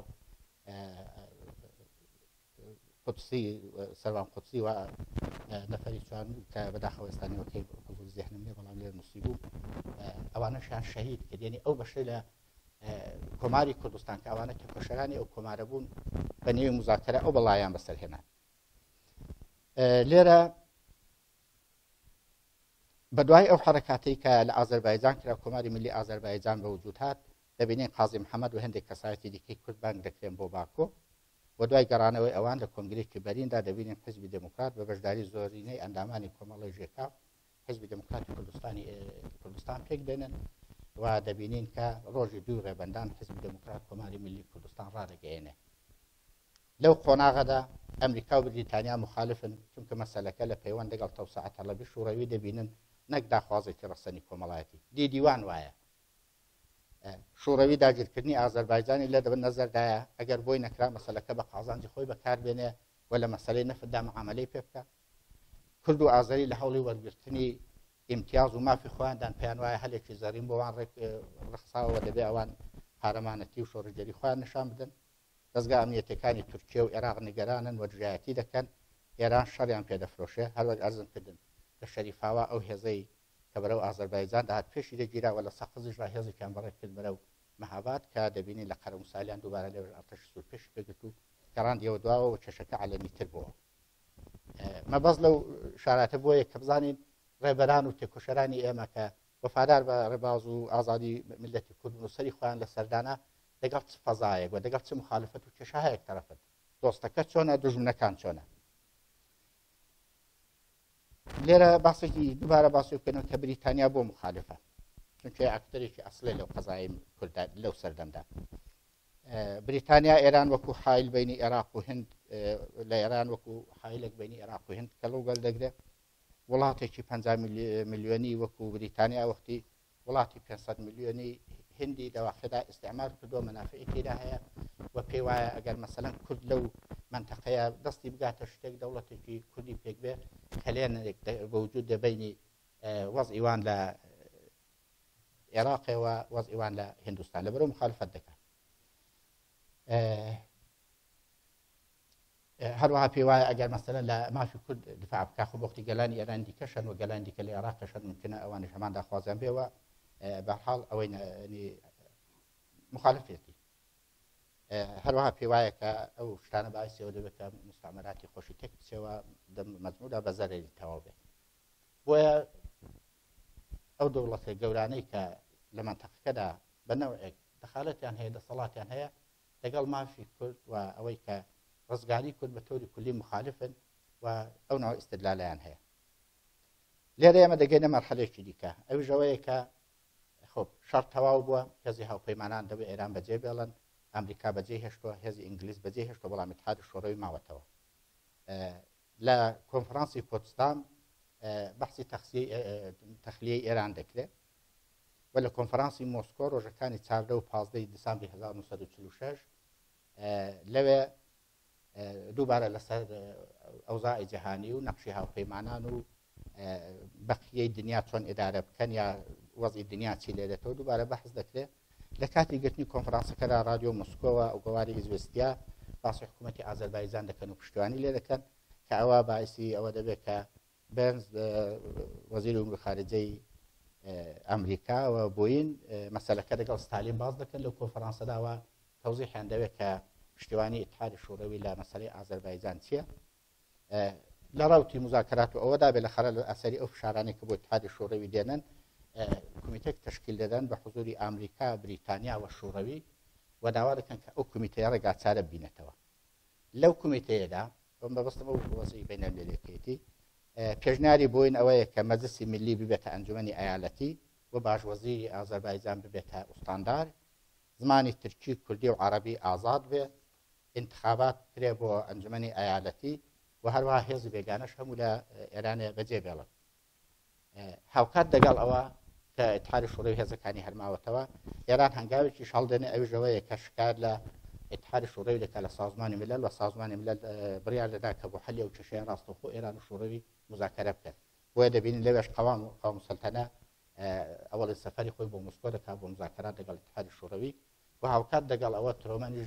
قودسی سەروان قودسی و نەفەری چوان کە بەداخەوە ئێستانیەوەکەی حضور زێحنم لێ بەڵام لێ نووسی بوو ئەوانەشیان شەهید کرد یعنی ئەو بەشەی لە کۆماری کوردستان کە ئەوانە تێکۆشەرانی ئەو کۆمارە بوون بە نێوی مذاکرە ئەو بەڵایان بەسەرهێنان لێرە بەدوای ئەو حرەکاتەی کە لە ئازەربایجان کرا کۆماری ملی ئازەربایجان بە وجود هات دەبینین قازی محەممەد و هەندێک کەسایەتی دیکەی کورد بانگ دەکرێن بۆ باکۆ و دوای گەڕانەوەی ئەوان لە کۆنگرێکی بەریندا دەبینین حزبی دموکرات بە بەشداری زۆرینەی ئەندامانی کۆمەڵی ژێکا حزبی دموکراتی کوردستان پێک دێنن و دەبینین کە ڕۆژی دوو ڕێبەندان حزبی دموکرات کۆماری ملی کوردستان ڕادەگەیەنێ لەو قۆناغەدا ئەمریکا و بریتانیا مخالفن چونکە مەسەلەکە لە پەیوەند لەگەڵ تەوسعە تەلەبی شوڕەوی دەبینن نەک داخوازێکی ڕەسەنی کۆمەڵایەتی دیوان وایە شوڕەوی داگیرکردنی ئازەربایجانی لە دەبن نەزەردایە ئەگەر بۆی نەکرا مەسەلەکە بە قازانجی خۆی بەکاربێنێ و لە مەسەلەی نەفدا معاملەی پێ بکە کورد و ئازەری لە هەوڵی وەرگرتنی ئیمتیاز و مافی خۆیاندان پێیان وایە هەلێکی زەرین بۆوان ڕخساوە دەبێ ئەوان پارەمانەتی و شۆڕژەری خۆیان نیشان بدەن دەستگا ئەمنیەتەکانی تورکیە و عێراق نیگەرانن و دژایەتی دەکەن ئێران شەڕیان پێدەفرۆشێ هەروەک ئەرزم کردن لە شەریفاوە ئەو هێزەی کە بەرەو ئازەربایجان داهات پێشی دەگیراوە لە سەقزیش ڕ هێزێکیان بەڕێ کرد بەرەو مەهاباد کە دەبینی لە قەرە موسالیان دووبارە لێ ئەتەش سوور پێشی پێگرت و گەڕاندیەوە دواوە و چێشەکە عەلەمیتر بووە مەبەست لەو شاراتە بۆیە کە بزانین ڕێبەران و تێکۆشەرانی ئێمە کە وەفادار بە ڕێباز و ئازادی ملەتی کورد و سەری خۆیان لە سەردانە لەگەڵ چ فەزایەک و لەگەڵ چ مخالفەت و کێشەهەیەک تەرەفن دۆستەکە چۆنە دژمنەکان چۆنە لێرە باسێکی دووبارە باسی بکەنەوە کە بریتانیا بۆ مخالفە چونکە ئاکتەرێکی ئەسڵێ لەو قەزای کورد لەو سەردەمدا بریتانیا ئێران وەکو حایل بینی عێراق و هند لە ئێران وەکو حایلێک بینی عێراق و هند کە لەو گەل دەگرێت وڵاتێکی 50 میلیۆنی وەکو بریتانیا وەختی وڵاتی 500 میلیۆنی هندی دەواخدا ئیستعمار کردووە مەنافعی تێدا هەیە و پێی وایە ئەگەر مەسەلەن کورد لەو منتەقەیە دەستی بگاتە شتێک دەوڵەتێکی کوردی پێک بێ کەلێنێک بەوجود دەبینی وەزئیوان لە عێراقەوە وەزئیوان لە هندوستان لەبەرەوە مخالفەت دەکات هەروەها پێی وایە ئەگەر مەسەلەن لە مافی کورد دفاع بکە خۆ وەختی گەلانی ئێران دیکەشن و گەلان دیکە لە عێراقەشن ممکنە ئەوانش هەمان داخوازیان بێەوە بەحاڵ ئەوەی مخالفێتی هەروەها پێی وایە کە ئەو شتانە باعثیەوە دەبێت کە مستعمەراتی خۆشی تێک بچێەوە مەجموعدا بە زەرری تەواو بێت بۆیە ئەو دەوڵەتە گەورانەی کە لە منتەقەکەدا بە نەوعێک دەخالەتیان هەیە دەسەڵاتیان هەیە لەگەڵ مافی کورد و ئەوەی کە ڕزگاری کورد بە تۆری کولی مخالفن و ئەو ناو ئیستدلالەیان هەیە لێرە ئێمە دەگەینە مەرحەلێکی دیکە ئەویش ئەوەیە کە خۆ شەڕ تەواو بووە هێزی هاوپەیمانان دەبێت ئێران بەجێ بێڵن ئەمریکا بەجێ هێشتووە هێزی ئینگلیز بەجێ هێشتووە بەڵام اتحادی شۆڕەوی ماوەتەوە لە کۆنفرانسی پۆتسدام بەحسی تەخلیەی ئێران دەکرێت و لە کۆنفرانسی مۆسکۆ ڕۆژەکانی 14 و 15 دیسامبری 1946 لەوێ دووبارە لەسەر ئەوزاعی جەهانی و نەقشی هاوپەیمانان و بەقیەی دنیا چۆن ئێدارە بکەن یا وەزی دنیا چی لێ دێتەوە دووبارە بەحث دەکرێت لە کاتی گرتنی کۆنفرانسەکەدا رادیۆ مۆسکۆوە ئەو گەواری ئیزوستیا باسی حکوومەتی ئازەربایجان دەکەن و پشتیوانی لێ دەکەن کە ئەوە باعثی ئەوە دەبێت کە بەرنز وەزیری ئەمور خارجەی ئەمریکاوە بۆین مەسەلەکە لەگەڵ ستالین باز دەکەن لەو کۆنفرانسەداوە تەوزیحیان دەوێت کە پشتیوانی ئیتحادی شوڕەوی لە مەسەلەی ئازەربایجان چییە لە ڕاوتی مزاکرات و ئەوەدا بێ لە خەرە لە ئەسەری ئەو فشارانەی کە بۆ ئیتحادی شوڕەوی دێنن کمیتێک تشکیل دەدەن بە حوزوری ئامریکا بریتانیا و شوڕەوی و داوا دەکەن کە ئەو کمیتەیە ڕێگاچارە بینێتەوە لەو کمیتەیەدا بەبەستە بە وەزعی بینەلملەلێکێتی پێشنیاری بۆین ئەوەیە کە مەجلیسی میلی ببێتە ئەنجومەنی ئایالەتی و باشوەزیری ئازەربایجان ببێتە ئوستاندار زمانی ترکی کوردی و عەرەبی ئازاد بێ انتخابات کرێ بۆ ئەنجومەنی ئایالەتی و هەروەها هێزی بێگانەش هەموو لە ئێرانێ بەجێ بێڵن هاوکات دەگەڵ ئەوە کە ئیتحادی شوڕەوی هێزەکانی هەرماوەتەوە ئێران هەنگاوێکی شەڵدێنێ ئەوژەوەیە کە شکار لە ئیتحادی شوڕەوی دەکات لە سازمانی ملل و سازمانی ملل بڕیار دەدا کە بۆ حەلی ئەو کێشەیان ڕاستەوخۆ ئێران و شوڕەوی مزاکەرە بکەن بۆیە دەبینین لەوێش قەوام سەلتەنە ئەوەڵی سەفەری خۆی بۆ مۆسکۆ دەکات بۆ مزاکەرات لەگەڵ ئیتحادی شوڕەوی و هاوکات دەگەڵ ئەوە ترۆمەنیش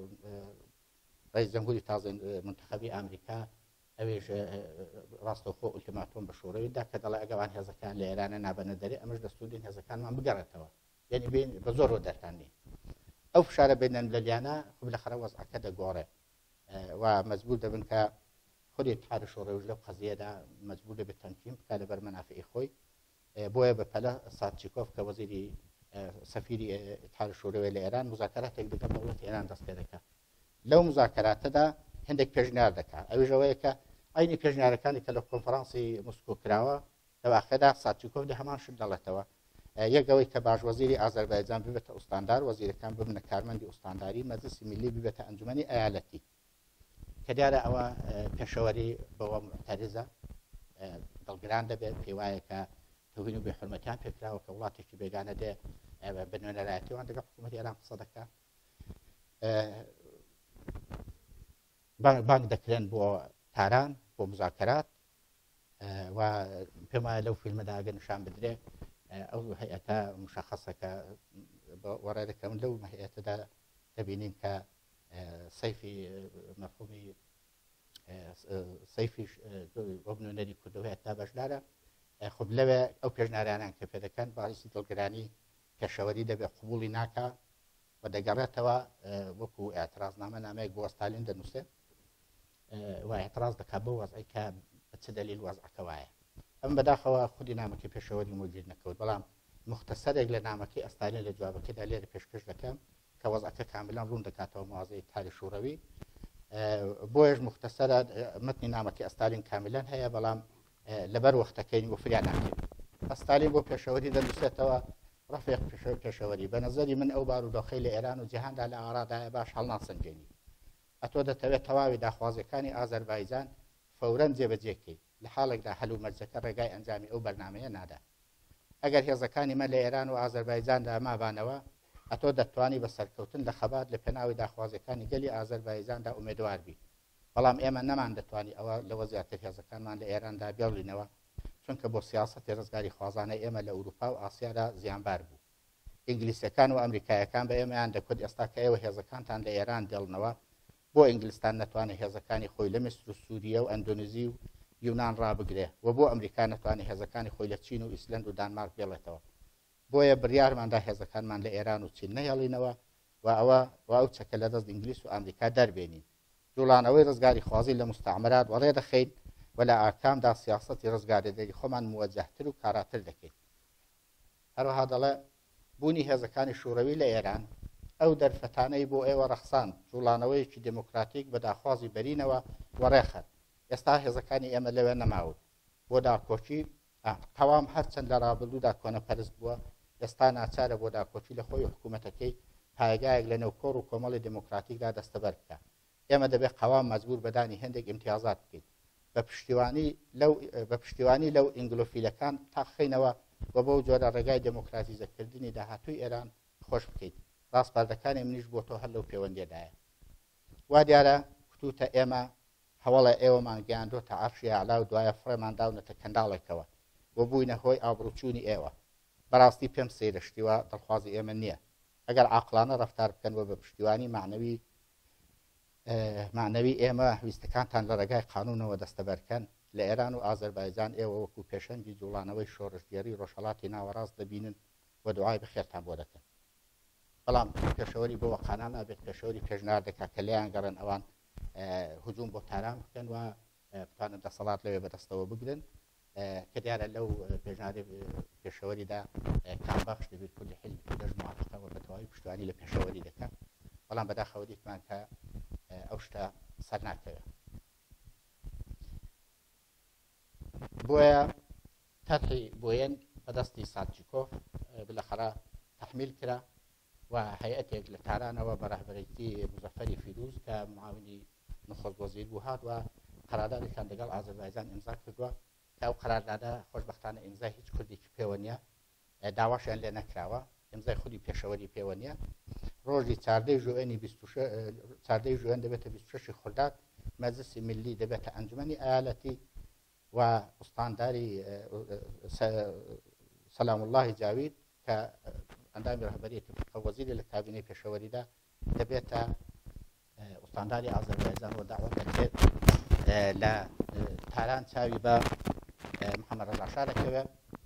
ڕئیس جەمهوری تازە منتخەبی ئەمریکا ئەوێژ ڕاستەوخۆ ئولتیماتۆم بە شوڕەویدا کە دەڵێ ئەگەوان هێزەکان لە ئێرانە نابەنە دەرێ ئەمەش دەستوردین هێزەکانمان بگەڕێتەوە یعنی بین بە زۆر ڕۆ دەرکانی ئەو فشارە بینەن لە لیانە خوب لە خەرە وەزعەکە دەگۆڕێ و مەجبور دەبن کە خودی ئیتحادی شوڕەویش لەو قەزیەدا مەجبور دەبێت تەمکین بکات لەبەر مەنافعی خۆی بۆیە بە پەلە سادچیکۆف کە وەزیری سەفیری ئیتحادی شوڕەوی لە ئێران مزاکەراتێک دەکات دەوڵەتی ئێران دەست پێ دەکات لەو مزاکەراتەدا هەندێک پێشنیار دەکات ئەویش ئەوەیە کە ئەینی پێشنیارەکانی کە لە کۆنفرانسی مۆسکۆ کراوە لەواخەدا سادچیکۆف هەمان شت دەڵێتەوە یەکەوەی کە باشوەزیری ئازەربایجان ببێتە ئوستاندار وەزیرەکان ببنە کارمەندی ئوستانداری مەجلیسی میلی ببێتە ئەنجومەنی ئایالەتی کە دیارە ئەوە پێشەوەری بەوە معتەرزە دڵگران دەبێت پێی وایە کە توهین و بێحورمەتیان پێکراوە کە وڵاتێکی بێگانە دێ بە نوێنەرایەتیەوان لەگەڵ حکوومەتی ئێران قسە دەکات بانگ دەکرێن بۆ تاران بۆ مزاکرات و پێم وایە لەو فیلمەدا ئەگەر نیشان بدرێ ئەو هەیئەتە مشخصەکە وەڕێ دەکەم لەو هەیئەتەدا دەبینین کە سەیفی مەفهومی سەیفیش بۆ بنوێنەری کوردەوەی تا بەشدارە خب لەوێ ئەو پێشنیارانیان کە پێ دەکەن باعثی دڵگرانی پێشەوەری دەبێت قبوڵی ناکە و دەگەڕێتەوە وەکو ئاعتراضنامە نامەیەک بۆ ستالین دەنووسێت و اعتراض دەکات بە وەزعی کە بە چ دەلیل وەزعەکە وایە ئەم بەداخەوە خودی نامەکەی پێشەوەری مۆگیر نەکەوت بەڵام مختصرێک لە نامەکەی ئەستالین لە جوابەکەیدا لێرە پێشکەش دەکەم کە وەزعەکە کاملان ڕوون دەکاتەوە موازەی ئیتحادی شوڕەوی بۆیش مختصرە متنی نامەکەی ئەستالین کاملان هەیە بەڵام لەبەر وەختەکەی وفریان ناکرێت ئەستالین بۆ پێشەوەری دەنووسێتەوە ڕفیق پێشەوەری بە نەزەری من ئەو بارودۆخەی لە ئێران و جیهاندا لە ئارادایە باش هەڵناسەنجێنی ئەتۆ دەتەوێت تەواوی داخوازەکانی ئازەربایجان فەورەن جێبەجێکەی لە حاڵێکدا هەلو مەرجەکە ڕێگای ئەنجامی ئەو بەرنامەیە نادا ئەگەر هێزەکانی مە لە ئێران و ئازەربایجاندا مابانەوە ئەتۆ دەتوانی بە سەرکەوتن لە خەبات لە پێناوی داخوازەکانی گەلی ئازەربایجاندا ئومێدوار بی بەڵام ئێمە نەمان دەتوانی ئەوە لەوە زیاتر هێزەکانمان لە ئێراندا بێڵینەوە چونکە بۆ سیاسەتی ڕزگاری خوازانەی ئێمە لە ئەوروپا و ئاسیادا زیانبار بوو ئینگلیسیەکان و ئەمریکایەکان بە ئێمەیان دەکوت ئێستا کە ئێوە هێزەکانتان لە ئێران دێڵنەوە بۆ ئینگلیستان نەتوانێت هێزەکانی خۆی لە میسر و سووریە و ئەندۆنزی و یونان ڕابگرێ و بۆ ئەمریکا نەتوانێت هێزەکانی خۆی لە چین و ئیسلند و دانمارک بێڵێتەوە بۆیە بڕیارماندا هێزەکانمان لە ئێران و چین نەهێڵینەوە و ئەو چەکە لە دەست ئینگلیس و ئەمریکا دەربێنین جوڵانەوەی ڕزگاری خوازی لە مستعمرات وەڕێ دەخەین و لە ئاکامدا سیاسەتی ڕزگاردەری خۆمان موەجەهتر و کاراتر دەکەین هەروەها دەڵێ بوونی هێزەکانی شوڕەوی لە ئێران ئەو دەرفەتانەی بۆ ئێوە ڕەخسان جوڵانەوەیەکی دموکراتیک بە داخوازی بەرینەوە وەڕێخەن ئێستا هێزەکانی ئێمە لەوێ نەماوت بۆ داکۆچی قەوام هەرچەند لە ڕابردوودا کۆنەپەرست بووە ئێستا ناچارە بۆ داکۆچی لە خۆی حکوومەتەکەی پایگایەک لە نێوکۆڕ و کۆمەڵی دموکراتیکدا دەستەبەر بکە ئێمە دەبێت قەوام مەجبور بەدانی هەندێک امتیازات بکەین بە پشتیوانی لەو ئینگلۆفیلەکان تاقخینەوە و بەو جۆرە ڕێگای دموکراتیزەکردنی داهاتووی ئێران خۆش بکەیت ڕاستپەردەکانی منیش بۆ تۆ هەر لەو پەیوەندیدایە وا دیارە کتوتە ئێمە هەوڵە ئێوەمان گەیاندۆتە عەرشی ئەعلا و دوایە فڕێمان داونەتە کەنداڵێکەوە و بووینە هۆی ئابڕوچوونی ئێوە بەڕاستی پێم سەیرشتیوە دڵخوازی ئێمە نییە ئەگەر عاقلانە ڕەفتار بکەنەوە بە پشتیوانی معنەوی ئێمە ویستەکانتان لە ڕێگای قانونەوە دەستەبەرکەن لە ئێران و ئازەربایجان ئێوە وەکو پێشەنگی جوڵانەوەی شۆڕژگەری ڕۆژهەڵاتی ناوەڕاست دەبینن و دوعای بەخێرتان بۆ دەکەن بەڵام پێشەوەری بۆ وەقانان نابێت پێشەوەری پێشنهار دەکا کە لێیان گەڕن ئەوان هجوم بۆ تاران بکەن و بتوانن دەسەڵات لەوێ بەدەستەوە بگرن کە دیارە لەو پێشنهاری پێشەوەریدا کامبەخش دەبێت کولی حیلمی دەژ موافقەوە بە تەواوی پشتیوانی لە پێشەوەری دەکات بەڵام بەداخەوە دیتمان کە ئەو شتە سەر ناکەوێت بۆیە تەرحی بۆیەن بەدەستی سادجیکۆف بلەخەرا تەحمیل کرا و هەیئەتێک لە تارانەوە بە ڕەهبەرێتی مزەفەری فیروز کە معاونی نخست وەزیر بوو هات و قەراردادێکیان لەگەڵ ئازەربایجان ئیمزا کردووە کە ئەو قەراردادە خۆشبەختانە ئیمزای هیچ کوردێکی پێوە نییە داواشیان لێ نەکراوە ئیمزای خودی پێشەوەری پێوە نییە ڕۆژی چاردەی ژوئێن دەبێتە 26 خرداد مەجلیسی میلی دەبێتە ئەنجومەنی ئایالەتی و ئوستانداری سەلام اللهی جاوید کە ئەندامی ڕەهبەریەتی وەزیری لە کابینەی پێشەوەریدا دەبێتە ئوستانداری ئازەربایجان و داوات دەکرێت لە تاران چاوی بە محەممەد ڕەزا شا دەکەوێت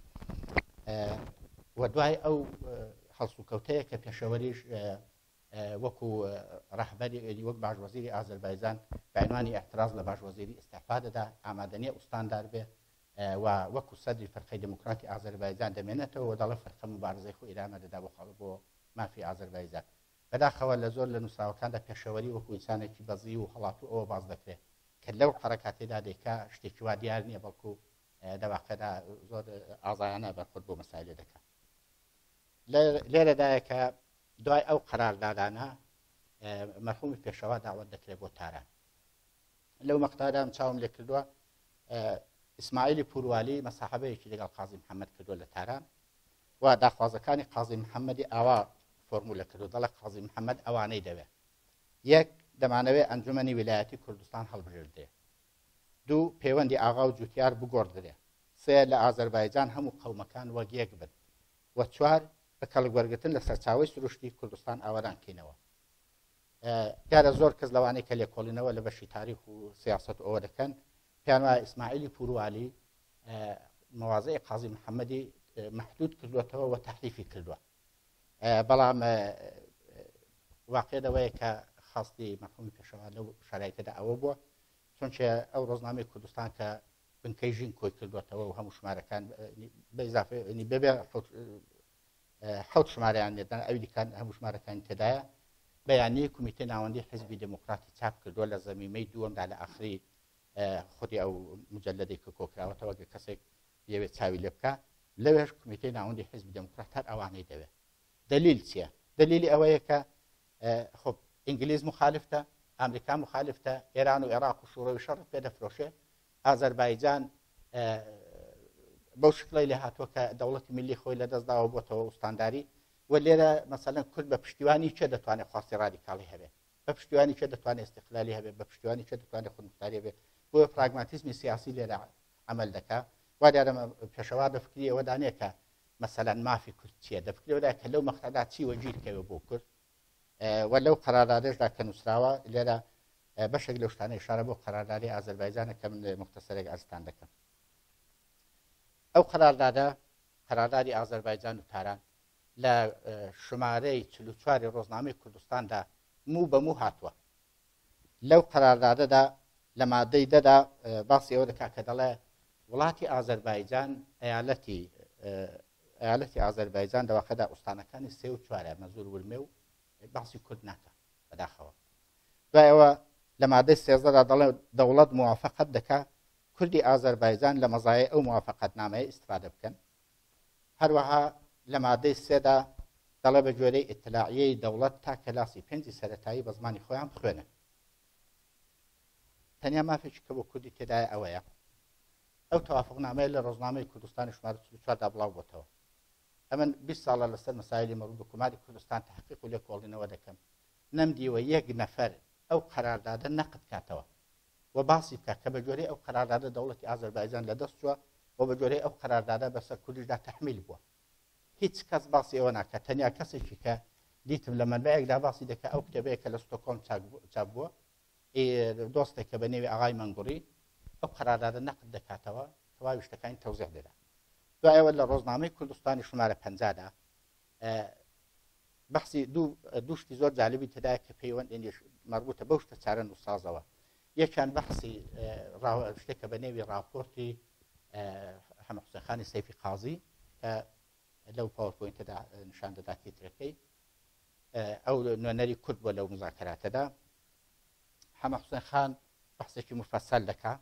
و دوای ئەو هەڵسوکەوتەیە کە پێشەوەریش وەکو ڕەهبەری وەک باشوەزیری ئازەربایجان بەعنوانی احتراز لە باشوەزیری ئیستعفا دەدا ئامادەنیە ئوستاندار بێ و وەکو سەدری فەرقەی دموکراتی ئازەربایجان دەمێنێتەوە و دەڵێ فەرقە مبارزەی خۆی ئیرانە دەدا بۆ مافی ئازەربایجان بەداخەوە لە زۆر لە نووسراوەکاندا پێشەوەری وەکو ئینسانێکی بەزی و هەڵاتوو ئەوە باز دەکرێت کە لەو حرەکاتێدا دێکا شتێکی وا دیار نییە بەڵکو دەواقعدا زۆر ئازایانە بەرخورد بۆ مەسایلێ دەکات لێرەدایە کە دوای ئەو قەراردادانە مەرحومی پێشەوا داوەت دەکرێت بۆ تاران لەو مەقتادا چاوم لێ کردووە ئیسماعیلی پوروالی مەساحەبەیەکی لەگەڵ قازی محەممەد کردووە لە تاران و داخوازەکانی قازی محەممەدی ئاوا فۆرمولە کردو دەڵێ قازی محەممەد ئەوانەی دەوێت یەک دەمانەوێت ئەنجومەنی ویلایەتی کوردستان هەڵبژێردێ دوو پەیوەندی ئاغا و جوتیار بگۆڕدرێ سێ لە ئازەربایجان هەموو قەومەکان وەک یەک بن و چوار بە کەڵکوەرگرتن لە سەرچاوی سروشتی کوردستان ئاوەدان کەینەوە دیارە زۆر کەس لەوانەیە کە لێکۆڵینەوە لە بەشی تاریخ و سیاست ئەوە دەکەن پیان وایە ئیسماعیلی پوروالی مەوازەی قازی محەممەدی محدود کردوێتەوە و تەحریفی کردووە بەڵام واقعەوەیە کە خاستی مەرحومی پێشەوا لەو شارایەتەدا ئەوە بووە چونکە ئەو ڕۆژنامەی کوردستان کە بنکەی ژین کۆی کردوێتەوە و هەموو ژمارەکان بەبێ حوت شمارەیان لێدان ئەولیکان هەموو ژمارەکانی تێدایە بەیانی کومیتەی ناوەندی حیزبی دموکراتی چاپ کردووە لە زەمیمەی دووەمدا لە ئاخری خودی ئەو مجلدەی کە کۆکراوەتەوە کە کەسێک یەوێت چاوی لێ بکە لەوێش کومیتەی ناوەندی حیزبی دموکرات هەر ئەوانەی دەوێت دلیل چییە؟ دلیلی ئەوەیە کە خۆ ئینگلیز مخالفتە ئەمریکا مخالفتە ئێران و عێراق و شوڕەوی شەڕ پێدەفرۆشێ ئازەربایجان بەو شکڵی لێ هاتووە کە دەوڵەتی میلی خۆی لەدەستداوە بۆتەوە ئوستانداری و لێرە مەسەلەن کورد بە پشتیوانی چێ دەتوانێت خواستی ڕادیکاڵی هەبێت بە پشتیوانی چێ دەتوانێت استقلالی هەبێت بە پشتیوانی چێ دەتوانێت خودمختاری هەبێت بۆیە پراگماتیزمی سیاسی لێرە عمل دەکات وا دیارە پێشەوا دەفکری ئەوە دانێت کە مەسەلەن مافی کورد چییە دەفکرەوەدا کە لەو مەقتەدا چی وەجیرکەوێت بۆ کورد و لەو قەراردادەشدا کە نووسراوە لێرە بەشێک لەو شتانە ئیشارە بۆ قەراردادی ئازەربایجانە کە من مختصرێک ئەستان دەکەم ئەو قەراردادە قەراردادی ئازەربایجان و تاران لە ژمارەی 44 ڕۆژنامەی کوردستاندا موو بە موو هاتووە لەو قەراردادەدا لە مادەی دەدا باسی ئەوە دەکات کە دەڵێ وڵاتی ئازەربایجان ئەیالەتی ئازەربایجان دەواقعدا ئوستانەکانی 3 و 4 مەزور ورمێ و باسی کورد ناکە بەداخەوە دوایەوە لە مادەی 13دا دەڵێ دەوڵەت موافقەت دەکات کوردی ئازەربایجان لە مەزایای ئەو موافقەتنامەیە ئیستفادە بکەن هەروەها لە مادەی 3دا دەڵێ بە گوێرەی ئیتلاعیەی دەوڵەت تا کەلاسی 5 سەرەتایی بە زمانی خۆیان بخوێنن تەنیا مافێکی کە بۆ کوردی تێدایە ئەوەیە ئەو تەوافقنامەیە لە ڕۆژنامەی کوردستانی شمارە 44 دا بڵاو بۆتەوە. ئەمن 20 ساڵە لەسەر مەسایلی مەڕوو بە کۆماری کوردستان تحقیق و لێکۆڵینەوە دەکەم. نەمدیوە یەک نەفەر ئەو قەراردادە نەقد کاتەوە و باسی بکات کە بە جۆرەی ئەو قەراردادە دەوڵەتی ئازەربایجان لەدەست چووە و بە جۆرەی ئەو قەراردادە بەسەر کوردیشدا تەحمیل بووە. هیچ کەس باسی ئەوە ناکات. تەنیا کەسێکی کە دیتم لە منبەیەکدا باسی دەکات ئەو کتێبەیە کە لە ستۆکۆلم چاپ بووە، دۆستێک کە بە نێوی ئاغای مەنگوڕی ئەو قەراردادە نەقد دەکاتەوە، تەواوی شتەکانی تەوزیح دەدا. دوایەوە لە ڕۆژنامەی کوردستانی شمارە 50دا بەحسی دووشتی زۆر جالبی تدایە کە پەیوەند مربوطە بەو شتە چارە نووسازەوە. یەکیان بەحسی شتێکە بە نێوی راپۆرتی حەمەحوسێنخانی سەیفی قازی کە لەو پاوەرپۆینتەدا نیشان دەدا تیترەکەی ئەو نوێنەری کورد بووە لەو مزاکراتەدا. حەمەحوسێنخان بەحسێکی مفەسەل دەکات،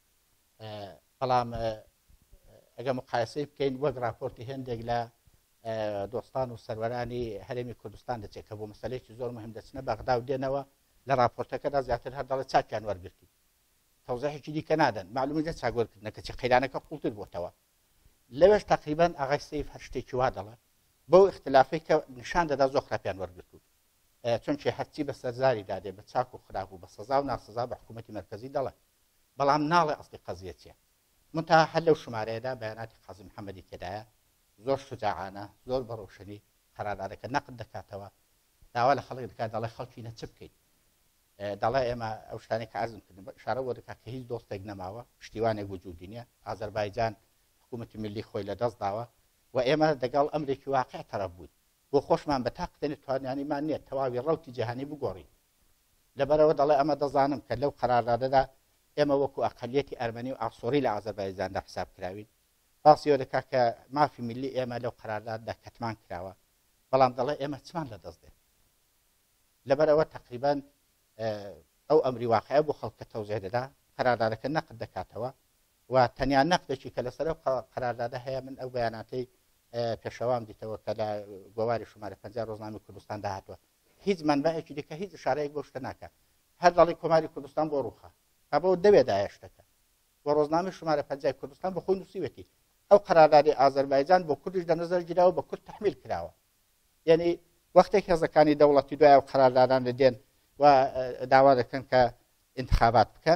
بەڵام ئەگە مقایسەی بکەین وەک راپۆرتی هێندێک لە دۆستان و سەروەرانی هەرێمی کوردستان دەچێت کە بۆ مەسەلەیەکی زۆر مهم دەچنە بەغدا و دێنەوە لە راپۆرتەکەدا زیاتر هەر دەڵێت چاکیان وەرگرتی، تەوزیحێکی دیکە نادەن، معلومە جە چاکوەرکردنەکە چی قەیرانەکە قوڵتر بۆتەوە. لەوێش تقریبان ئاغای سەیف هەر شتێکی وا دەڵێ بەو اختلافی کە نیشان دەدا زۆر خراپیان وەرگرتووت، چونکی هەرچی بە سەرزاری دادێ بە چاک و خراپ و بە سەزا و ناسەزا بە حکوومەتی مەرکەزی دەڵێ، بەڵام ناڵێ ئەسڵی قەزیە چییە. منتها هەر لەو شمارەیەدا بەیاناتی قازم محەممەدی تێدایە زۆر شجاعانە زۆر بەڕۆشنی قەراردادەکە نەقد دەکاتەوە، داوا لە خەڵک دەکات دەڵێ خەڵکی نە چ بکەیت، دەڵێ ئێمە ئەو شتانی کە عەرزم کردن شارە بۆ دەکات کە هیچ دۆستێک نەماوە، پشتیوانێک وجودی نییە، ئازەربایجان حکوومەتی ملی خۆی لەدەست داوە و ئێمە دەگەڵ ئەمرێکی واقع تەرەف بووین بۆ خۆشمان بە تاقتێنی توانیانیمان نییە تەواوی ڕەوتی جیهانی بگۆڕین. لەبەرەوە دەڵێ ئەمە دەزانم کە لەو قەراردادەدا ئێمە وەکو ئەقەلیەتی ئەرمەنی و ئاسۆری لە ئازەربایجاندا حساب کراوین. باسیەوە دەکات کە مافی ملی ئێمە لەو قەرارداددا کەتمان کراوە، بەڵام دەڵێ ئێمە چمان لەدەست دێن. لەبەرەوە تقریبان ئەو ئەمری واقعە بۆ خەڵکە تەوزیح دەدا، قەراردادەکە نەقد دەکاتەوە و تەنیا نەقدێکی کە لەسەر قەراردادە هەیە من ئەو بەیاناتەی پێشەوام دیتەوە کە لە گۆواری شمارە 50 ڕۆژنامەی کوردستان داهاتوە، هیچ منبەیەکی دیکە هیچ ئشارەیەک بۆ شتە ناکات، هەر دەڵی کۆماری کوردستان بۆ ڕووخە بۆ دەوێدایە شتەکە بۆ ڕۆژنامەی شمارە 50 کوردستان بە خۆی نووسیوێتی ئەو قەراردادی ئازەربایجان بۆ کوردیش دەنەزەر گیراوە بە کورد تەحمیل کراوە. یعنی وەختێک هێزەکانی دەوڵەتی دوایە و قەراردادان دەدێن و داوا دەکەن کە انتخابات بکەن،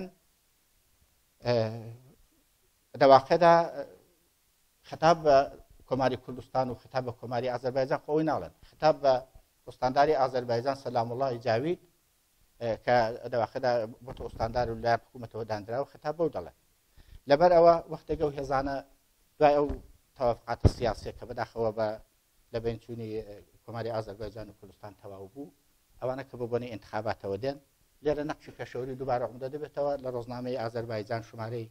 دەواقعدا خطاب بە کۆماری کوردستان و خطاب بە کۆماری ئازەربایجان خۆی ناڵێن، خطاب بە ئوستانداری ئازەربایجان سەلام الله جاوید کە دەواقعدا بۆتە ئوستاندار و لای حکوومەتەوە دانراوە خطاب بەو دەڵێن. لەبەر ئەوە وەختێک ئەو هێزانە دوای ئەو تەوافقاتە سیاسیە کە بەداخەوە بە لە بینچوونی کۆماری ئازەربایجان و کوردستان تەواو بوو، ئەوانە کە بۆ بۆنی انتخاباتەوە دێن، لێرە نەقشی پێشەوەری دووبارە عومدە دەبێتەوە لە ڕۆژنامەی ئازەربایجان شمارەی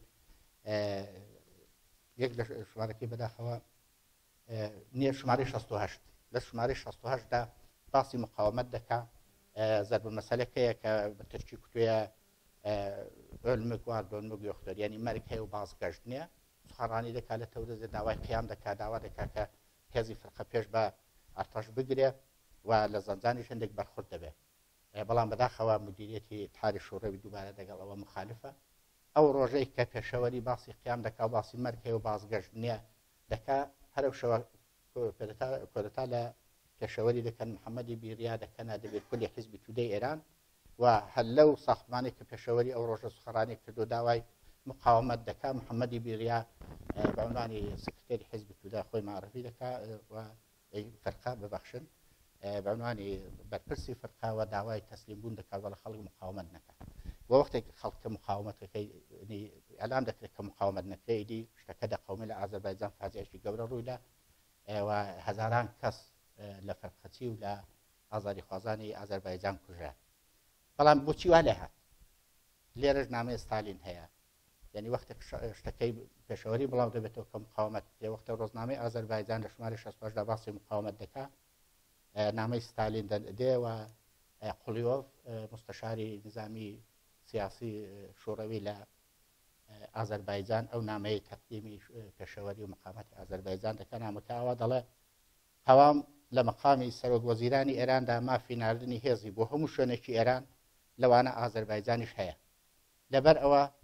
یەک لە شمارەکەی بەداخەوە نییە شمارەی 68 لە شمارەی 68دا باسی مقاومەت دەکات، زەرب مەسەلەکەیە کە بە ترکی کوتوویە علمک واردۆنمک یۆختۆر یعنی مەرگ هەیە و بازگەشت نییە، سوخەڕانی دەکات لە تەورەزێ داوای قیام دەکات، داوا دەکات کە هێزی فرقە پێش بە ئەرتەش بگرێ و لە زەنجانی هەندێک بەرخورد دەبێت، بەڵام بەداخەوە مدیریەتی اتحادی شوڕەوی دووبارە دەگەڵ ئەوە مخالفە. ئەو ڕۆژەی کە پێشەوەری باسی قیام دەکات باسی مەرگ هەیە و بازگەشت نییە دەکات، هەرو شەوە کۆدەتا لە پێشەوەری دەکەن محەممەدی بیریا دەکەنە دەبێت کولی حیزبی تودەی ئێران و هەر لەو ساختمانی کە پێشەوەری ئەو ڕۆژە سوخەڕانی کردو داوای مقاومەت دەکات، محەممەدی بیریا بە عنوانی سکرتێری حیزبی تودا خۆی معرفی دەکات و فەرقا ببەخشن بە عنوانی بەرپرسی فەرقا و داوای تەسلیم بوون دەکات وەڵە خەڵک مقاومەت نەکات. وەختێک خەڵکە مقاومەتەکەی ئەلام دەکرێت کە مقاومەت نەکرێتی شتەکە دەقەومی لە ئازەربایجان فاجعەیەکی گەورە ڕوویدا و هەزاران کەس لە فەرقەچی و لە ئازاری خوازانی ئازەربایجان کوژرا. بەڵام بۆچی وا لێ هات؟ لێرەش نامەی ستالین هەیە، یعنی وەختێک شتەکەی پێشەوەری بڵاو دەبێتەوە کە مقاومەت لێ وەختە ڕۆژنامەی ئازەربایجان لە شماری 68دا باسی مقاومەت دەکات، نامەی ستالین دێ و قولیۆف مستەشاری نظامی سیاسی شوڕەوی لە ئازەربایجان ئەو نامەی تەقدیمی پێشەوەری و مقامەتی ئازەربایجان دەکەن، نامەکەوە دەڵێ هەوام لە مەقامی سەرۆک وەزیرانی ئێراندا مافی ناردنی هێزی بۆ هەموو شوێنێکی ئێران لەوانە ئازەربایجانیش هەیە، لەبەر ئەوە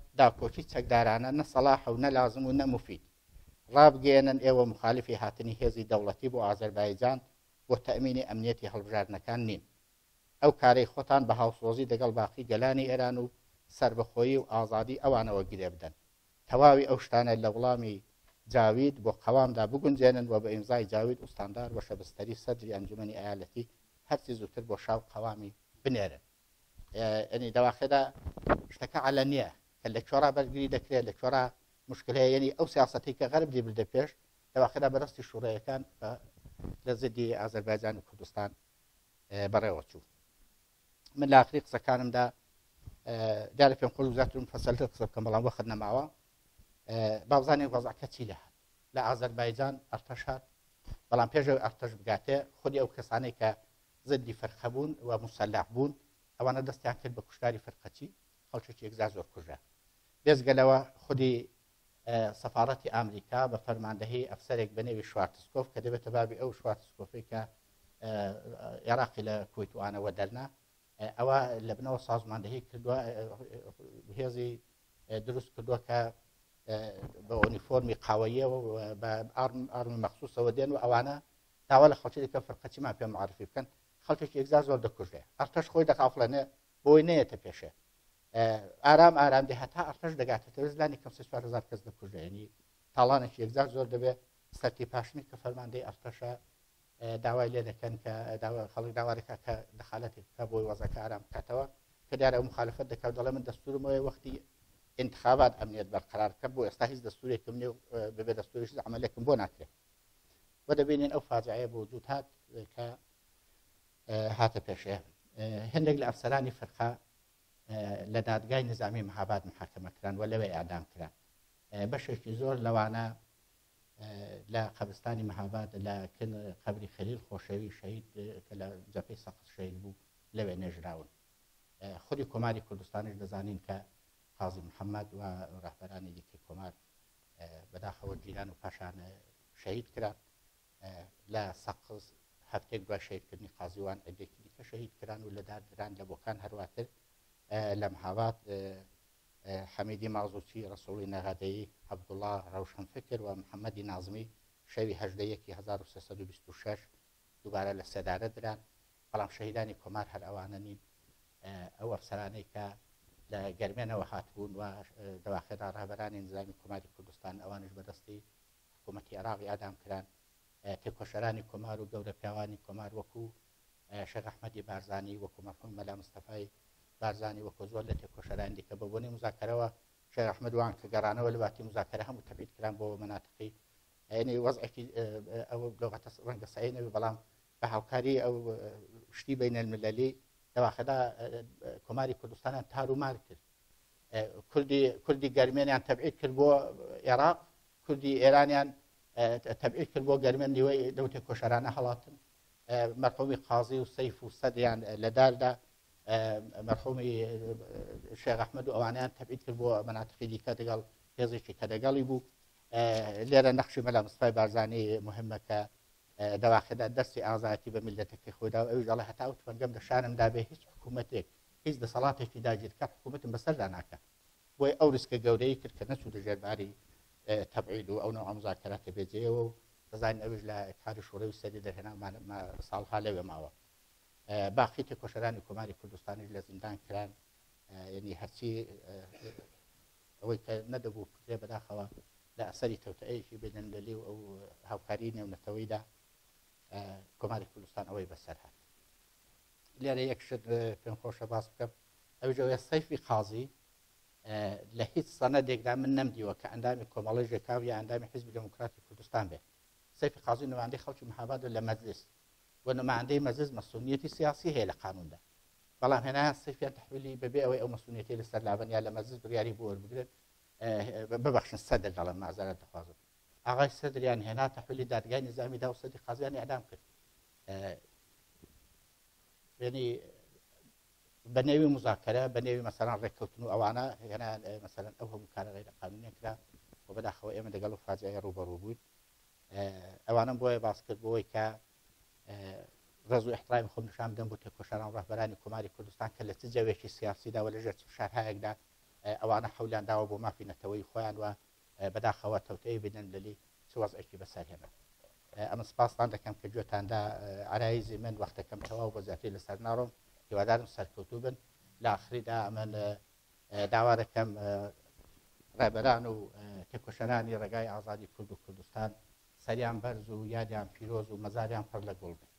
داکۆچی چەکدارانە نە سەلاح و نە لازم و نە مفید ڕابگەێنن ئێوە مخالفی هاتنی هێزی دەوڵەتی بۆ ئازەربایجان بۆ تەمینی ئەمنیەتی هەڵبژاردنەکان نین ئەو کارەی خۆتان بە هاوسۆزی لەگەڵ باقی گەلانی ئێران و سربەخۆیی و ئازادی ئەوانەوە گرێ بدەن تەواوی ئەو شتانە لە وڵامی جاوید بۆ قەوامدا بگونجێنن و بە ئیمزای جاوید ئوستاندار بە شەبستەری سەدری ئەنجومەنی ئایالەتی هەرچی زووتر بۆ شاو قەوامی بنێرن ئەنی دەواخێدا شتەکە عەلە نییە کە لە کۆرا بەرگری دەکرێت لە کۆرا مشکلەیە یعنی ئەو سیاسەتی کە غەرب دی بردە پێش دەواخێدا بەڕستی شوڕەیەکان لە زدی ئازەربایجان و کوردستان بەڕێوە چوو من لە ئاخری قسەکانمدا دیارە پێم خۆش وزاتم فەسەلتر قسە بکەم بەڵام وەخت نەماوە بابزانێ وەزعکە چی لە هات لە ئازەربایجان ئەرتەش هات بەڵام پێشەوەی ئەرتەش بگاتێ خودی ئەو کەسانەی کە زدی فەرقە بوون و مسەلح بوون ئەوانە دەستیان کرد بە کوشتاری فەرقەچی خەڵکێکی یەکجار زۆر کوژرا بێزگەلەوە خودی سەفارەتی ئامریکا بە فەرماندەهی ئەفسەرێک بە نێوی شوارتسکۆف کە دەبێتە بابی ئەو شوارتسکۆفی کە عێراقی لە کوێتوانەوە دەرنا ئەوە لە بنەوە سازماندەهی کردووە هێزی دروست کردووە کە بە ئۆنیفۆرمی قاوەیەوە بە ئارمی مەخصوصەوە دێن و ئەوانە داوا لە خەڵکی دەکە فەرقەچیمان پێ معرفی بکەن خەڵکێکی یەکجار زۆر دەکوژێ ئەرتەش خۆی دەقافڵێنێ بۆی نەیەتە پێشێ ئارام دێ هەتا ئەرتەش دەگاتێتەوە زلانی کەم 4,000 کەس دەکوژێنی تاڵانێکی یەکجار زۆر دەبێت سەرتی پاشنی کە فەرماندەی ئەرتەشە داوای لێ دەکەن کە خەڵک داوارێکە کە دەخالەتێک بکە بۆی وەزەکە ئارام بکاتەوە کە دیارە مخالفت دەکات دەڵێ من دەستورمەوەی وەختی انتخابات ئەمنیەت بەرقرار بکە بۆ ئێستا هیچ دەستورێکم نێ ببێ دەستوریش عملێکم بۆ ناکرێت و دەبینین ئەو فاجعەیە بۆ وجود هات کە هاتە پێشێ هەندێک لە ئەفسەرانی فەرقا لە دادگای نظامی مەهاباد محاکەمەکران و لەوێ ئاعدام کران بەشێکی زۆر لەوانە لە قەبرستانی مەهاباد لە قەبری خەلیل خۆشەوی شەهید کە لە جەبهەی سەقز شەهید بوو لەوێ نێژراون خودی کۆماری کوردستانیش دەزانین کە قازی محەممەد و ڕاهبەرانی دیکەی کۆمار بەداخەوە جیران و پاشان شەهید کران لە سەقز هەفتێک دوای شەهیدکردنی قازیوان عدێکی دیکە شەهید کران و لە دادران لە بۆکان هەرواتر لە مەهاباد حەمیدی مازوچی ڕەسوڵی نەغادەیی عەبدوڵڵا ڕەوشنفکر و محەممەدی نازمی شەوی 1926 دووبارە لە سەدارە دران بەڵام شەهیدانی کۆمار هەر ئەوانە نین ئەو ئەفسەرانەی کە لە گەرمێنەوە هاتبوون و دەواخێرا ڕاهبەرانی نظامی کۆماری کوردستان ئەوانش بەدەستی حکوومەتی عێراقی ئادام کران تێکۆشەرانی کۆمار و گەورە پیاوانی کۆمار وەکو شێخ ئەحمەدی بارزانی وەکو مەرحوم مەلا مستەفای بارزانی وەکو زۆر لە تێکۆشەرانی دیکە بە بۆنەی مزاکەرەوە شێخ ئەحمەد وان کە گەڕانەوە لە باتی مزاکەرە هەموو تەبعید کران بۆ مناتقی یعنی وەزعێکی ئەو لغەتە ڕەنگە سەعی نەبێ بەڵام بە هاوکاری ئەو شتی بینەلملەلی دەواخەدا کۆماری کوردستانیان تارومار کرد کوردی گەرمێنیان تەبعید کرد بۆ عێراق کوردی ئێرانیان تەبعید کرد بۆ گەرمێن نیوەی لەو تێکۆشەرانە هەڵاتن مەرحومی قازی و سەیف و سەدیان لە داردا مەرحومی شێخ ئەحمەد و ئەوانیان تەبعید کرد بۆ مناتقی دیکە دەگەڵ هێزێکی کە دەگەڵی بوو لێرە نەخشی مەلا مستەفای بارزانی مهمە کە دەواخێدا دەستی ئازادی بە میلەتەکەی خۆیدا و ئەوی دەڵێ هەتا ئەو تفەنگەم لە شانمدا بێ هیچ حکوومەتێک هیچ دەسەڵاتێکی داگیرکات حکوومەتم بەسەردا ناکە بۆی ئەو ریسکە گەورەی کرد کە نەچوو لە ژێرباری تەبعید و ئەو نەوع مزاکەراتە بێجێەوە و دەزانین ئەوش لە اتحادی شوڕەوی سەردی دەهێنا ساڵها لەوێ ماوە باقی تێکۆشەرانی کۆماری کوردستانیش لە زیندان کران یعنی هەرچی ئەوەی کە نەدەبوو پرێ بەداخەوە لە ئەسەری تەوتەیەکی بێنەلەلی و ئەو هاوکاری نێونەتەوەیدا کۆماری کوردستان ئەوەی بەسەر هات لێرە یەکشت پێم خۆشە باس بکەم ئەوجەوەیە سەیفی قازی لە هیچ سەنەدێکدا من نەمدیوە کە ئەندامی کۆمەڵی ژێکاو یا ئەندامی حیزبی دموکراتی کوردستان بێت سەیفی قازی نمایندەی خەڵکی مەهاباد لە مەجلیس و نمایندەی مەجلیس مەسئولیەتی سیاسی هەیە لە قانوندا بەڵام هێنا سەیفیان تەحویلی بەبێ ئەوەی ئەو مەسئولیەتی لەسەر لابن یا لە مەجلیس بڕیاری بۆ وەربگرن ببەخشن سەدر دەڵێن مازەرەت دەخوازم ئاغای سەدریان هێنا تەحویلی دادگای نظامیدا و سەدی قازیانی ئەعدام کرد یعنی بە نێوی مزاکەرە بە نێوی مەسەڵەن ڕێککەوتن و ئەوانە هێنا مەسەڵەن ئەو هەموو کارە غەیرە قانونیە کرا و بەداخەوە ئێمە لەگەڵ و فاجعەیە ڕوبەڕوو بووین ئەوانم بۆیە باس کرد بۆی کە ڕێز و احترامی خۆم نیشان بدەم بۆ تێکۆشەران ڕاهبەرانی کۆماری کوردستان کە لە چ جەوێکی سیاسیدا و لەژێر چ شارهایەکدا ئەوانە حەولیان داوە بۆ مافی نەتەوەی خۆیان وە بەداخەوە تەوتەی بدەن لەلی چوەزێکی بەسەرهێنا ئەمە سپاسان دەکەم کە گوێتاندا عرایزی من وەختەکەم تەواو بە زیاتری لەسەر ناڕۆم هیوادارم سەرکەوتوو بن لە ئاخریدا ئەمن داوا دەکەم ڕێبەران و تێکۆشەرانی ڕێگای ئازادی کورد و کوردستان سەریان بەرز و یادیان پیرۆز و مەزاریان پڕ لە گوڵ بێ